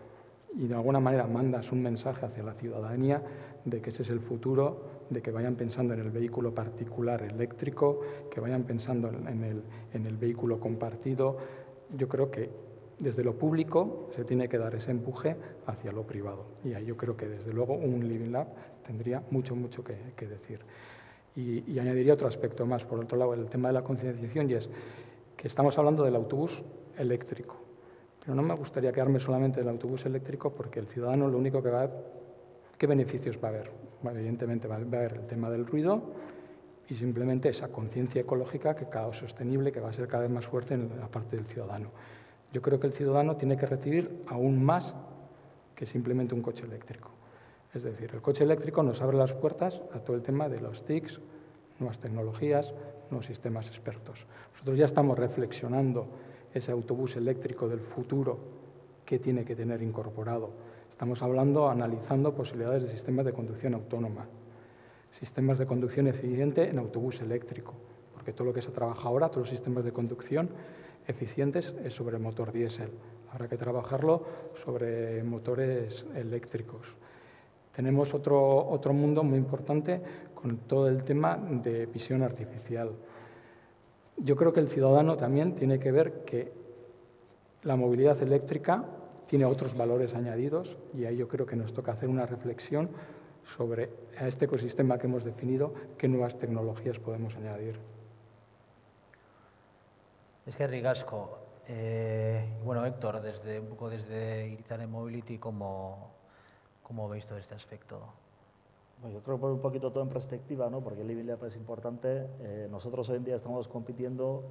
y de alguna manera mandas un mensaje hacia la ciudadanía de que ese es el futuro, de que vayan pensando en el vehículo particular eléctrico, que vayan pensando en el, en el vehículo compartido. Yo creo que desde lo público se tiene que dar ese empuje hacia lo privado. Y ahí yo creo que desde luego un Living Lab tendría mucho, mucho que, que decir. Y, y añadiría otro aspecto más, por otro lado, el tema de la concienciación, y es que estamos hablando del autobús eléctrico. Pero no me gustaría quedarme solamente del autobús eléctrico, porque el ciudadano lo único que va a ver, ¿qué beneficios va a haber? Bueno, evidentemente va a haber el tema del ruido y simplemente esa conciencia ecológica que cada vez es sostenible, que va a ser cada vez más fuerte en la parte del ciudadano. Yo creo que el ciudadano tiene que recibir aún más que simplemente un coche eléctrico. Es decir, el coche eléctrico nos abre las puertas a todo el tema de los T I Cs, nuevas tecnologías, nuevos sistemas expertos. Nosotros ya estamos reflexionando ese autobús eléctrico del futuro que tiene que tener incorporado. Estamos hablando, analizando posibilidades de sistemas de conducción autónoma, sistemas de conducción eficiente en autobús eléctrico, porque todo lo que se trabaja ahora, todos los sistemas de conducción eficientes es sobre motor diésel. Habrá que trabajarlo sobre motores eléctricos. Tenemos otro, otro mundo muy importante con todo el tema de visión artificial. Yo creo que el ciudadano también tiene que ver que la movilidad eléctrica tiene otros valores añadidos y ahí yo creo que nos toca hacer una reflexión sobre a este ecosistema que hemos definido, qué nuevas tecnologías podemos añadir. Es que ricasco. Eh, bueno, Héctor, desde, un poco desde Irizarry Mobility, ¿cómo, cómo veis todo este aspecto? Bueno, yo creo que poner un poquito todo en perspectiva, ¿no? Porque el Living Lab es importante. Eh, nosotros hoy en día estamos compitiendo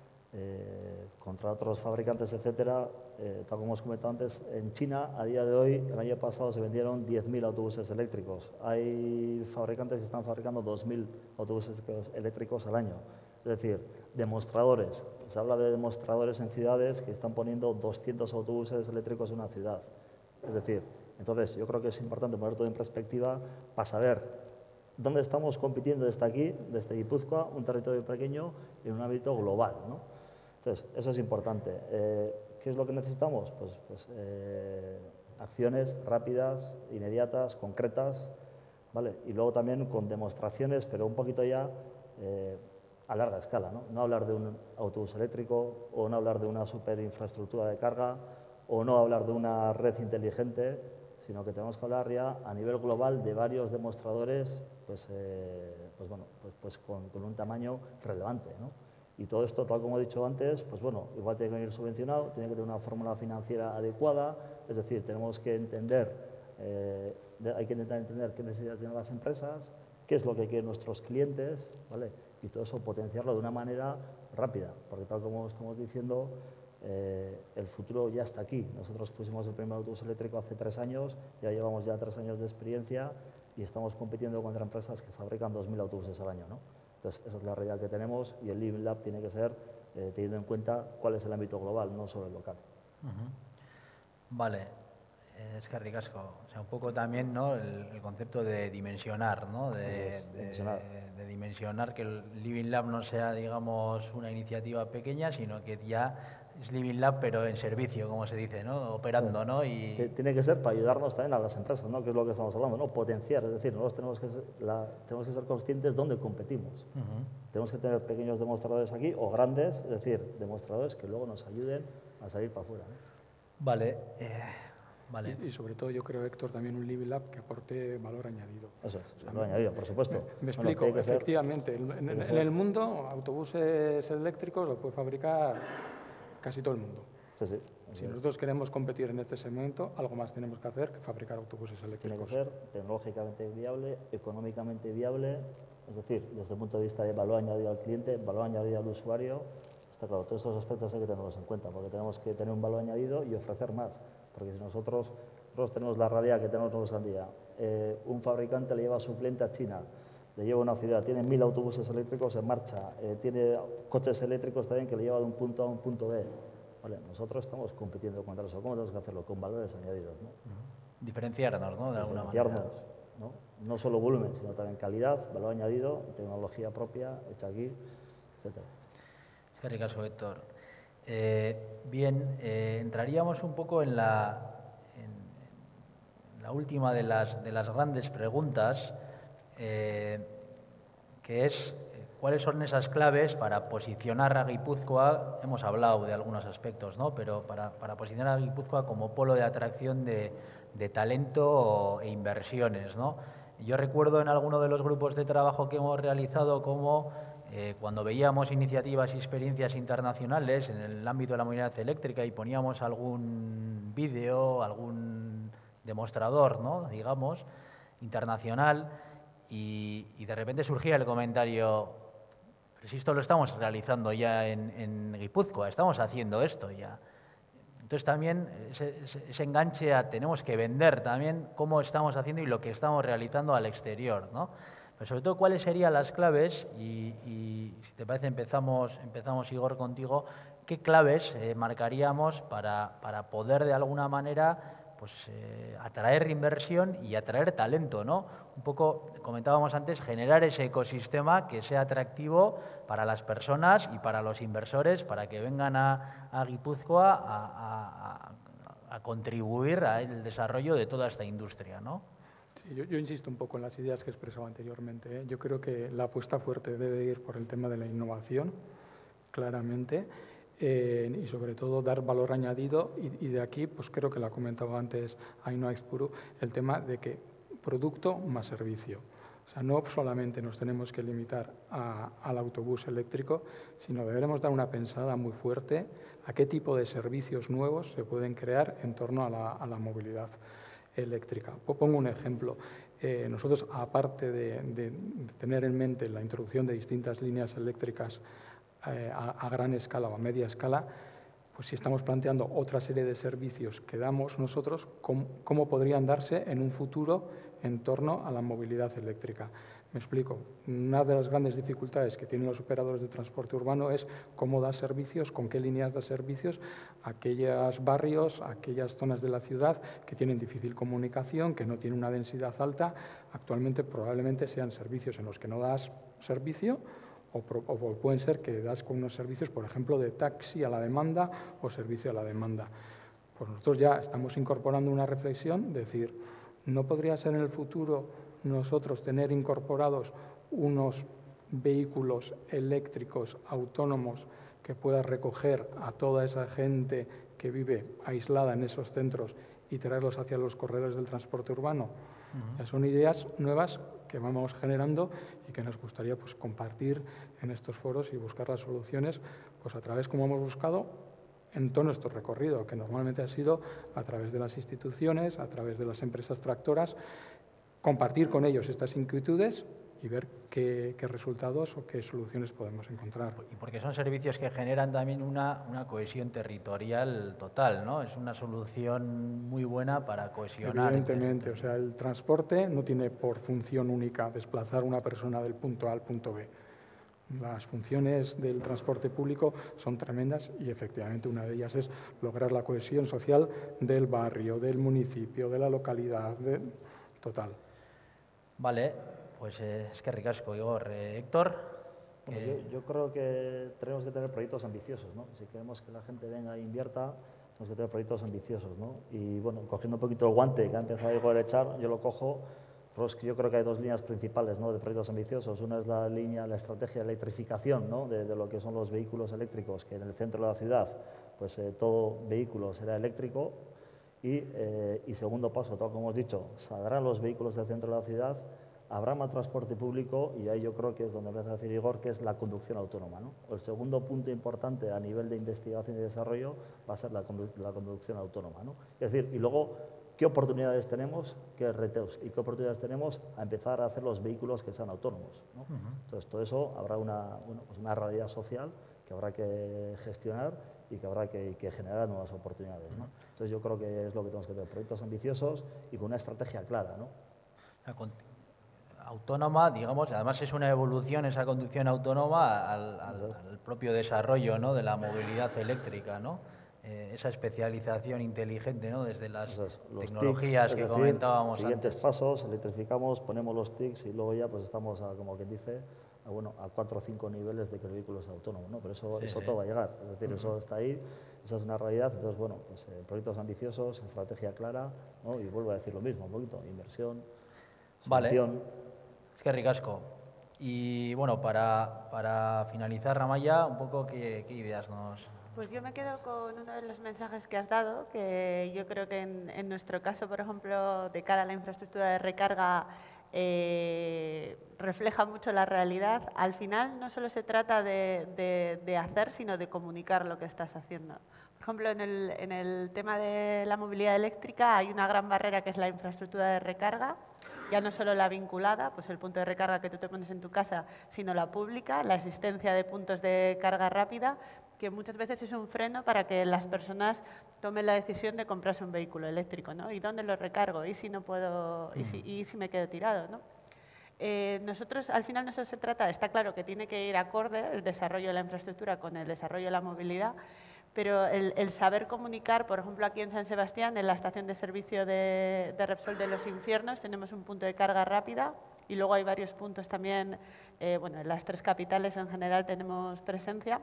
eh, contra otros fabricantes, etcétera. Eh, tal como hemos comentado antes, en China, a día de hoy, el año pasado se vendieron diez mil autobuses eléctricos. Hay fabricantes que están fabricando dos mil autobuses eléctricos al año. Es decir, demostradores. Se habla de demostradores en ciudades que están poniendo doscientos autobuses eléctricos en una ciudad. Es decir, entonces yo creo que es importante poner todo en perspectiva para saber dónde estamos compitiendo desde aquí, desde Guipúzcoa, un territorio pequeño, en un ámbito global, ¿no? Entonces, eso es importante. Eh, ¿Qué es lo que necesitamos? Pues, pues eh, acciones rápidas, inmediatas, concretas, ¿vale? Y luego también con demostraciones, pero un poquito ya eh, a larga escala, ¿no? No hablar de un autobús eléctrico o no hablar de una superinfraestructura de carga o no hablar de una red inteligente, sino que tenemos que hablar ya a nivel global de varios demostradores pues, eh, pues, bueno, pues, pues con, con un tamaño relevante, ¿no? Y todo esto, tal como he dicho antes, pues bueno, igual tiene que venir subvencionado, tiene que tener una fórmula financiera adecuada, es decir, tenemos que entender, eh, hay que intentar entender qué necesidades tienen las empresas, qué es lo que quieren nuestros clientes, ¿vale? Y todo eso potenciarlo de una manera rápida, porque tal como estamos diciendo, eh, el futuro ya está aquí. Nosotros pusimos el primer autobús eléctrico hace tres años, ya llevamos ya tres años de experiencia y estamos compitiendo contra empresas que fabrican dos mil autobuses al año, ¿no? Entonces, esa es la realidad que tenemos y el Living Lab tiene que ser eh, teniendo en cuenta cuál es el ámbito global, no solo el local. Uh-huh. Vale, eh, es que ricasco. O sea, un poco también, ¿no? el, el concepto de dimensionar, ¿no? De, es, de, dimensionar. De, de dimensionar, que el Living Lab no sea, digamos, una iniciativa pequeña, sino que ya es Living Lab, pero en servicio, como se dice, ¿no? Operando, ¿no? Y... Que tiene que ser para ayudarnos también a las empresas, ¿no? Que es lo que estamos hablando, ¿no? Potenciar, es decir, nosotros tenemos que ser, la, tenemos que ser conscientes dónde competimos. Uh-huh. Tenemos que tener pequeños demostradores aquí, o grandes, es decir, demostradores que luego nos ayuden a salir para afuera, ¿no? Vale. Eh, vale. Y, y sobre todo yo creo, Héctor, también un Living Lab que aporte valor añadido. Eso es, o sea, valor añadido, por supuesto. Me, me explico, bueno, efectivamente, ser, en, en, en el mundo autobuses eléctricos los puede fabricar casi todo el mundo. Sí, sí, si nosotros queremos competir en este segmento, algo más tenemos que hacer que fabricar autobuses eléctricos. Tiene que ser tecnológicamente viable, económicamente viable, es decir, desde el punto de vista de valor añadido al cliente, valor añadido al usuario. Está claro, todos estos aspectos hay que tenerlos en cuenta, porque tenemos que tener un valor añadido y ofrecer más. Porque si nosotros, nosotros tenemos la realidad que tenemos nosotros hoy en día, eh, un fabricante le lleva a su cliente a China, le lleva a una ciudad, tiene mil autobuses eléctricos en marcha, eh, tiene coches eléctricos también que le lleva de un punto A a un punto B. Vale, nosotros estamos compitiendo contra eso. ¿Cómo tenemos que hacerlo? Con valores añadidos, ¿no? Uh-huh. Diferenciarnos, ¿no? De alguna manera. ¿no? No solo volumen, sino también calidad, valor añadido, tecnología propia, hecha aquí, etcétera. Qué ricazo, Héctor. Eh, bien, eh, entraríamos un poco en la, en, la última de las, de las grandes preguntas, eh, que es cuáles son esas claves para posicionar a Guipúzcoa. Hemos hablado de algunos aspectos, ¿no? Pero para, para posicionar a Guipúzcoa como polo de atracción de, de talento e inversiones, ¿no? Yo recuerdo en alguno de los grupos de trabajo que hemos realizado cómo eh, cuando veíamos iniciativas y experiencias internacionales en el ámbito de la movilidad eléctrica y poníamos algún vídeo, algún demostrador, ¿no? Digamos, internacional, y, y de repente surgía el comentario: pero si esto lo estamos realizando ya en, en Guipúzcoa, estamos haciendo esto ya. Entonces también ese, ese, ese enganche a tenemos que vender también cómo estamos haciendo y lo que estamos realizando al exterior, ¿no? Pero sobre todo, ¿cuáles serían las claves? Y, y si te parece, empezamos, empezamos Igor, contigo. ¿Qué claves eh, marcaríamos para, para poder de alguna manera pues, eh, atraer inversión y atraer talento, ¿no? Un poco, comentábamos antes, generar ese ecosistema que sea atractivo para las personas y para los inversores, para que vengan a, a Guipúzcoa a, a, a contribuir al desarrollo de toda esta industria, ¿no? Sí, yo, yo insisto un poco en las ideas que he expresado anteriormente, ¿eh? Yo creo que la apuesta fuerte debe ir por el tema de la innovación, claramente. Eh, y sobre todo dar valor añadido, y, y de aquí pues creo que lo ha comentado antes Ainhoa Aizpuru, el tema de que producto más servicio. O sea, no solamente nos tenemos que limitar a, al autobús eléctrico, sino deberemos dar una pensada muy fuerte a qué tipo de servicios nuevos se pueden crear en torno a la, a la movilidad eléctrica. Pongo un ejemplo. Eh, nosotros, aparte de, de, de tener en mente la introducción de distintas líneas eléctricas Eh, a, a gran escala o a media escala, pues si estamos planteando otra serie de servicios que damos nosotros, ¿cómo, cómo podrían darse en un futuro en torno a la movilidad eléctrica? Me explico. Una de las grandes dificultades que tienen los operadores de transporte urbano es cómo dar servicios, con qué líneas dar servicios a aquellos barrios, a aquellas zonas de la ciudad que tienen difícil comunicación, que no tienen una densidad alta. Actualmente probablemente sean servicios en los que no das servicio, O, o pueden ser que das con unos servicios, por ejemplo, de taxi a la demanda o servicio a la demanda. Pues nosotros ya estamos incorporando una reflexión, decir, ¿no podría ser en el futuro nosotros tener incorporados unos vehículos eléctricos autónomos que puedan recoger a toda esa gente que vive aislada en esos centros y traerlos hacia los corredores del transporte urbano? Uh-huh. Son ideas nuevas que vamos generando y que nos gustaría pues, compartir en estos foros y buscar las soluciones pues, a través, como hemos buscado, en todo nuestro recorrido, que normalmente ha sido a través de las instituciones, a través de las empresas tractoras, compartir con ellos estas inquietudes y ver qué, qué resultados o qué soluciones podemos encontrar. Y porque son servicios que generan también una, una cohesión territorial total, ¿no? Es una solución muy buena para cohesionar. Evidentemente, o sea, el transporte no tiene por función única desplazar a una persona del punto A al punto B. Las funciones del transporte público son tremendas y efectivamente una de ellas es lograr la cohesión social del barrio, del municipio, de la localidad, de... total. Vale. Pues eh, es que ricasco, Igor. Eh, Héctor. Bueno, yo, yo creo que tenemos que tener proyectos ambiciosos, ¿no? Si queremos que la gente venga e invierta, tenemos que tener proyectos ambiciosos, ¿no? Y bueno, cogiendo un poquito el guante que ha empezado Igor a echar, yo lo cojo, pues yo creo que hay dos líneas principales, ¿no? De proyectos ambiciosos. Una es la línea, la estrategia de electrificación, ¿no? De, de lo que son los vehículos eléctricos, que en el centro de la ciudad, pues eh, todo vehículo será eléctrico. Y, eh, y segundo paso, tal como hemos dicho, saldrán los vehículos del centro de la ciudad, habrá más transporte público y ahí yo creo que es donde empieza a decir Igor, que es la conducción autónoma, ¿no? El segundo punto importante a nivel de investigación y desarrollo va a ser la, condu la conducción autónoma, ¿no? Es decir, y luego, ¿qué oportunidades tenemos? ¿Qué retos? ¿Y qué oportunidades tenemos a empezar a hacer los vehículos que sean autónomos, ¿no? Uh-huh. Entonces, todo eso habrá una, bueno, pues una realidad social que habrá que gestionar y que habrá que, que generar nuevas oportunidades, ¿no? Entonces, yo creo que es lo que tenemos que tener, proyectos ambiciosos y con una estrategia clara, ¿no? Autónoma, digamos, además es una evolución esa conducción autónoma al, al, al propio desarrollo, ¿no? De la movilidad eléctrica, ¿no? Eh, esa especialización inteligente, ¿no? Desde las Entonces, tecnologías TICs, que decir, comentábamos siguientes antes. pasos, electrificamos, ponemos los TICs y luego ya pues estamos, a, como quien dice, a, bueno, a cuatro o cinco niveles de que el vehículo sea autónomo, ¿no? Pero eso, Sí, eso sí. todo va a llegar, es decir, uh-huh. eso está ahí, esa es una realidad. Entonces, bueno, pues, eh, proyectos ambiciosos, estrategia clara, ¿no? Y vuelvo a decir lo mismo, un poquito, inversión, solución. Vale, es que ricasco. Y bueno, para, para finalizar, Amaya, un poco qué, qué ideas nos... Pues yo me quedo con uno de los mensajes que has dado, que yo creo que en, en nuestro caso, por ejemplo, de cara a la infraestructura de recarga, eh, refleja mucho la realidad. Al final no solo se trata de, de, de hacer, sino de comunicar lo que estás haciendo. Por ejemplo, en el, en el tema de la movilidad eléctrica hay una gran barrera que es la infraestructura de recarga, ya no solo la vinculada, pues el punto de recarga que tú te pones en tu casa, sino la pública, la existencia de puntos de carga rápida, que muchas veces es un freno para que las personas tomen la decisión de comprarse un vehículo eléctrico, ¿no? ¿Y dónde lo recargo? ¿Y si no puedo? ¿Y si, y si me quedo tirado? ¿no? Eh, nosotros, al final, no solo se trata, está claro que tiene que ir acorde el desarrollo de la infraestructura con el desarrollo de la movilidad, pero el, el saber comunicar, por ejemplo, aquí en San Sebastián, en la estación de servicio de, de Repsol de los Infiernos, tenemos un punto de carga rápida y luego hay varios puntos también, eh, bueno, en las tres capitales en general tenemos presencia.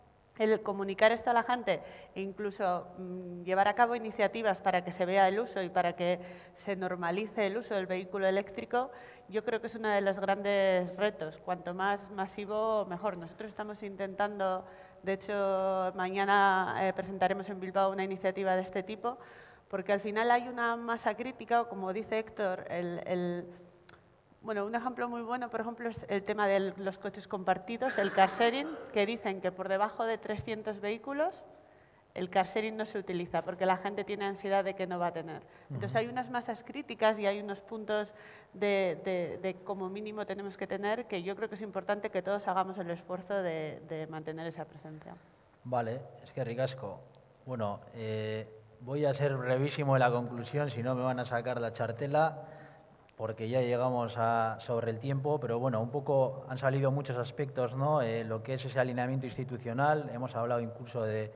El comunicar esto a la gente e incluso mmm, llevar a cabo iniciativas para que se vea el uso y para que se normalice el uso del vehículo eléctrico, yo creo que es uno de los grandes retos. Cuanto más masivo, mejor. Nosotros estamos intentando, de hecho, mañana eh, presentaremos en Bilbao una iniciativa de este tipo, porque al final hay una masa crítica, o como dice Héctor, el... el Bueno, un ejemplo muy bueno, por ejemplo, es el tema de los coches compartidos, el car sharing, que dicen que por debajo de trescientos vehículos el car sharing no se utiliza porque la gente tiene ansiedad de que no va a tener. Entonces hay unas masas críticas y hay unos puntos de, de, de como mínimo tenemos que tener que yo creo que es importante que todos hagamos el esfuerzo de, de mantener esa presencia. Vale, es que ricasco. Bueno, eh, voy a ser brevísimo en la conclusión, si no me van a sacar la chartela, porque ya llegamos a, sobre el tiempo, pero bueno, un poco han salido muchos aspectos, ¿no? Eh, lo que es ese alineamiento institucional, hemos hablado incluso de,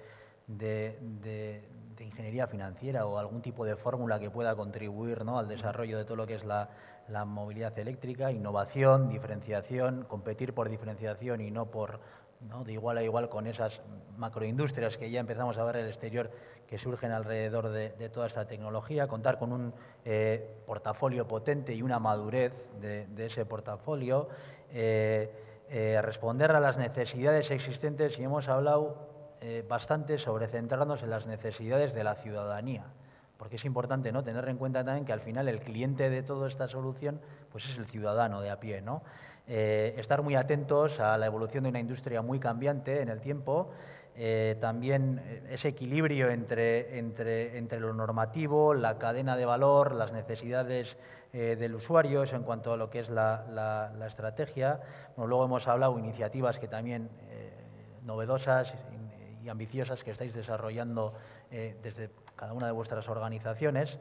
de, de, de ingeniería financiera o algún tipo de fórmula que pueda contribuir, ¿no?, al desarrollo de todo lo que es la, la movilidad eléctrica, innovación, diferenciación, competir por diferenciación y no por, ¿no?, de igual a igual con esas macroindustrias que ya empezamos a ver en el exterior que surgen alrededor de, de toda esta tecnología, contar con un eh, portafolio potente y una madurez de, de ese portafolio, eh, eh, responder a las necesidades existentes, y hemos hablado eh, bastante sobre centrarnos en las necesidades de la ciudadanía, porque es importante, ¿no?, tener en cuenta también que al final el cliente de toda esta solución pues es el ciudadano de a pie, ¿no? Eh, estar muy atentos a la evolución de una industria muy cambiante en el tiempo, eh, también ese equilibrio entre, entre, entre lo normativo, la cadena de valor, las necesidades eh, del usuario, eso en cuanto a lo que es la, la, la estrategia. Bueno, luego hemos hablado de iniciativas que también eh, novedosas y, y ambiciosas que estáis desarrollando eh, desde cada una de vuestras organizaciones.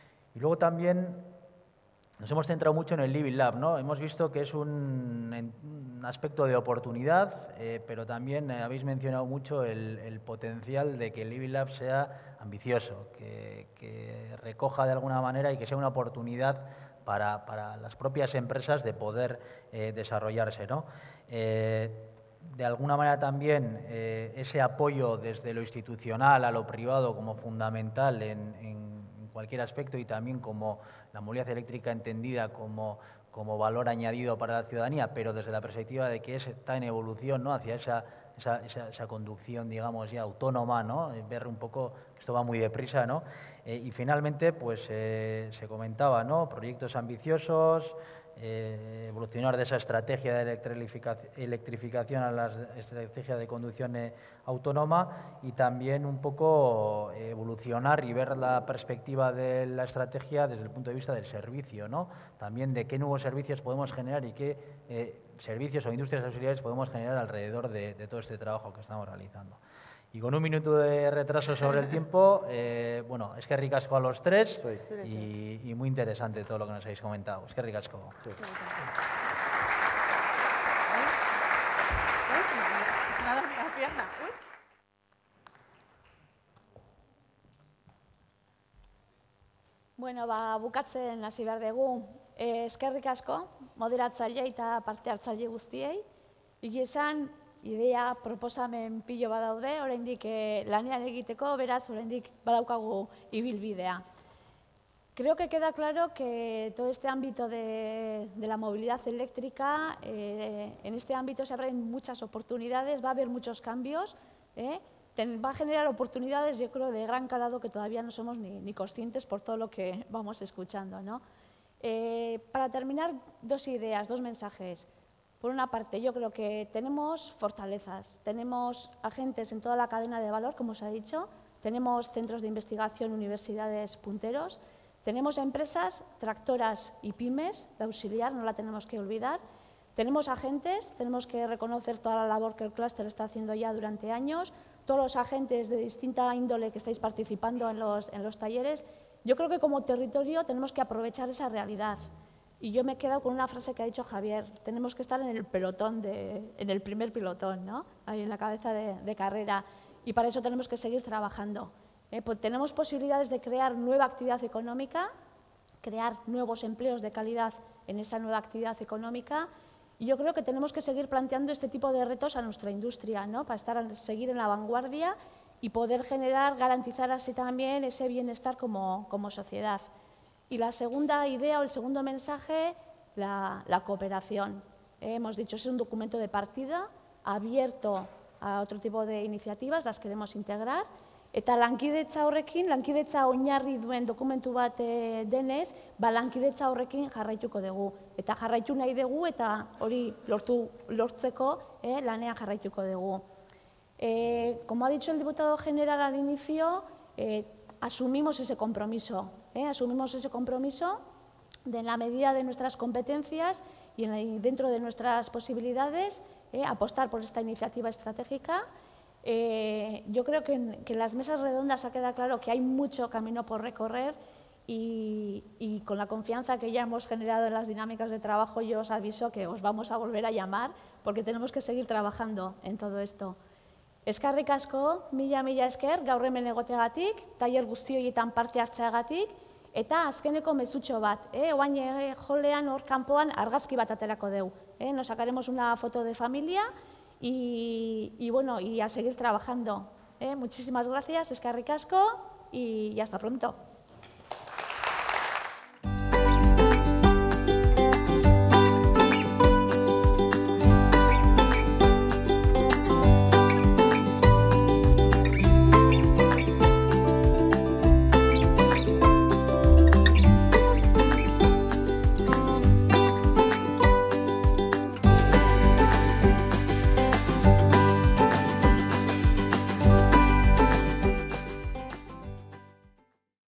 Y luego también nos hemos centrado mucho en el Living Lab, ¿no? Hemos visto que es un, un aspecto de oportunidad, eh, pero también eh, habéis mencionado mucho el, el potencial de que el Living Lab sea ambicioso, que, que recoja de alguna manera y que sea una oportunidad para, para las propias empresas de poder eh, desarrollarse, ¿no? Eh, de alguna manera también eh, ese apoyo desde lo institucional a lo privado como fundamental en, en cualquier aspecto y también como la movilidad eléctrica entendida como, como valor añadido para la ciudadanía, pero desde la perspectiva de que está en evolución, ¿no?, hacia esa, esa, esa, esa conducción, digamos, ya autónoma, ¿no?, ver un poco que esto va muy deprisa, ¿no? Eh, y finalmente, pues eh, se comentaba, ¿no?, proyectos ambiciosos, Eh, evolucionar de esa estrategia de electrificación, electrificación a la estrategia de conducción eh, autónoma y también un poco eh, evolucionar y ver la perspectiva de la estrategia desde el punto de vista del servicio, ¿no? También de qué nuevos servicios podemos generar y qué eh, servicios o industrias auxiliares podemos generar alrededor de, de todo este trabajo que estamos realizando. Y con un minuto de retraso sobre el tiempo, eh, bueno, es que ricasco a los tres y, y muy interesante todo lo que nos habéis comentado. Es que ricasco. Sí. Bueno, ba, bukatzen hasi behar dugu. eskerrik asko, moderatzaile eta parte hartzaile guztiei. Igi esan, idea proposamen pilo badaude, oraindik lanean egiteko, beraz, oraindik badaukagu ibilbidea. Creo que queda claro que todo este ámbito de, de la movilidad eléctrica, eh, en este ámbito se abren muchas oportunidades, va a haber muchos cambios, ¿eh? Ten, va a generar oportunidades, yo creo, de gran calado que todavía no somos ni, ni conscientes por todo lo que vamos escuchando, ¿no? Eh, para terminar, dos ideas, dos mensajes. Por una parte, yo creo que tenemos fortalezas, tenemos agentes en toda la cadena de valor, como se ha dicho, tenemos centros de investigación, universidades punteros, tenemos empresas, tractoras y pymes de auxiliar, no la tenemos que olvidar. Tenemos agentes, tenemos que reconocer toda la labor que el clúster está haciendo ya durante años, todos los agentes de distinta índole que estáis participando en los, en los talleres. Yo creo que como territorio tenemos que aprovechar esa realidad. Y yo me he quedado con una frase que ha dicho Javier, tenemos que estar en el pelotón, de, en el primer pelotón, ¿no? Ahí en la cabeza de, de carrera, y para eso tenemos que seguir trabajando. Eh, pues tenemos posibilidades de crear nueva actividad económica, crear nuevos empleos de calidad en esa nueva actividad económica, y yo creo que tenemos que seguir planteando este tipo de retos a nuestra industria, ¿no? Para estar, seguir en la vanguardia y poder generar, garantizar así también ese bienestar como, como sociedad. Y la segunda idea o el segundo mensaje, la, la cooperación. Eh, hemos dicho, es un documento de partida abierto a otro tipo de iniciativas, las queremos integrar. Eta lankidetza horrekin, lankidetza oinarri duen dokumentu bat e, denez, ba lankidetza horrekin jarraituko dugu. Eta jarraitu nahi dugu eta hori lortu, lortzeko eh, lanean jarraituko dugu. Eh, como ha dicho el diputado general al inicio, eh, asumimos ese compromiso, eh, asumimos ese compromiso de en la medida de nuestras competencias y, en la, y dentro de nuestras posibilidades, eh, apostar por esta iniciativa estratégica. Eh, yo creo que en, que en las mesas redondas ha quedado claro que hay mucho camino por recorrer y, y con la confianza que ya hemos generado en las dinámicas de trabajo, yo os aviso que os vamos a volver a llamar porque tenemos que seguir trabajando en todo esto. Eskerrik asko, mila mila esker, gaur hemen egoteagatik, tailer guzti horietan parte hartzeagatik, eta azkeneko mezutxo bat, eh? Oain eh, jolean hor kanpoan argazki bat aterako dugu. Eh? Nos sacaremos una foto de familia y, y, bueno, y a seguir trabajando. Eh? Muchísimas gracias, eskerrik asko y hasta pronto.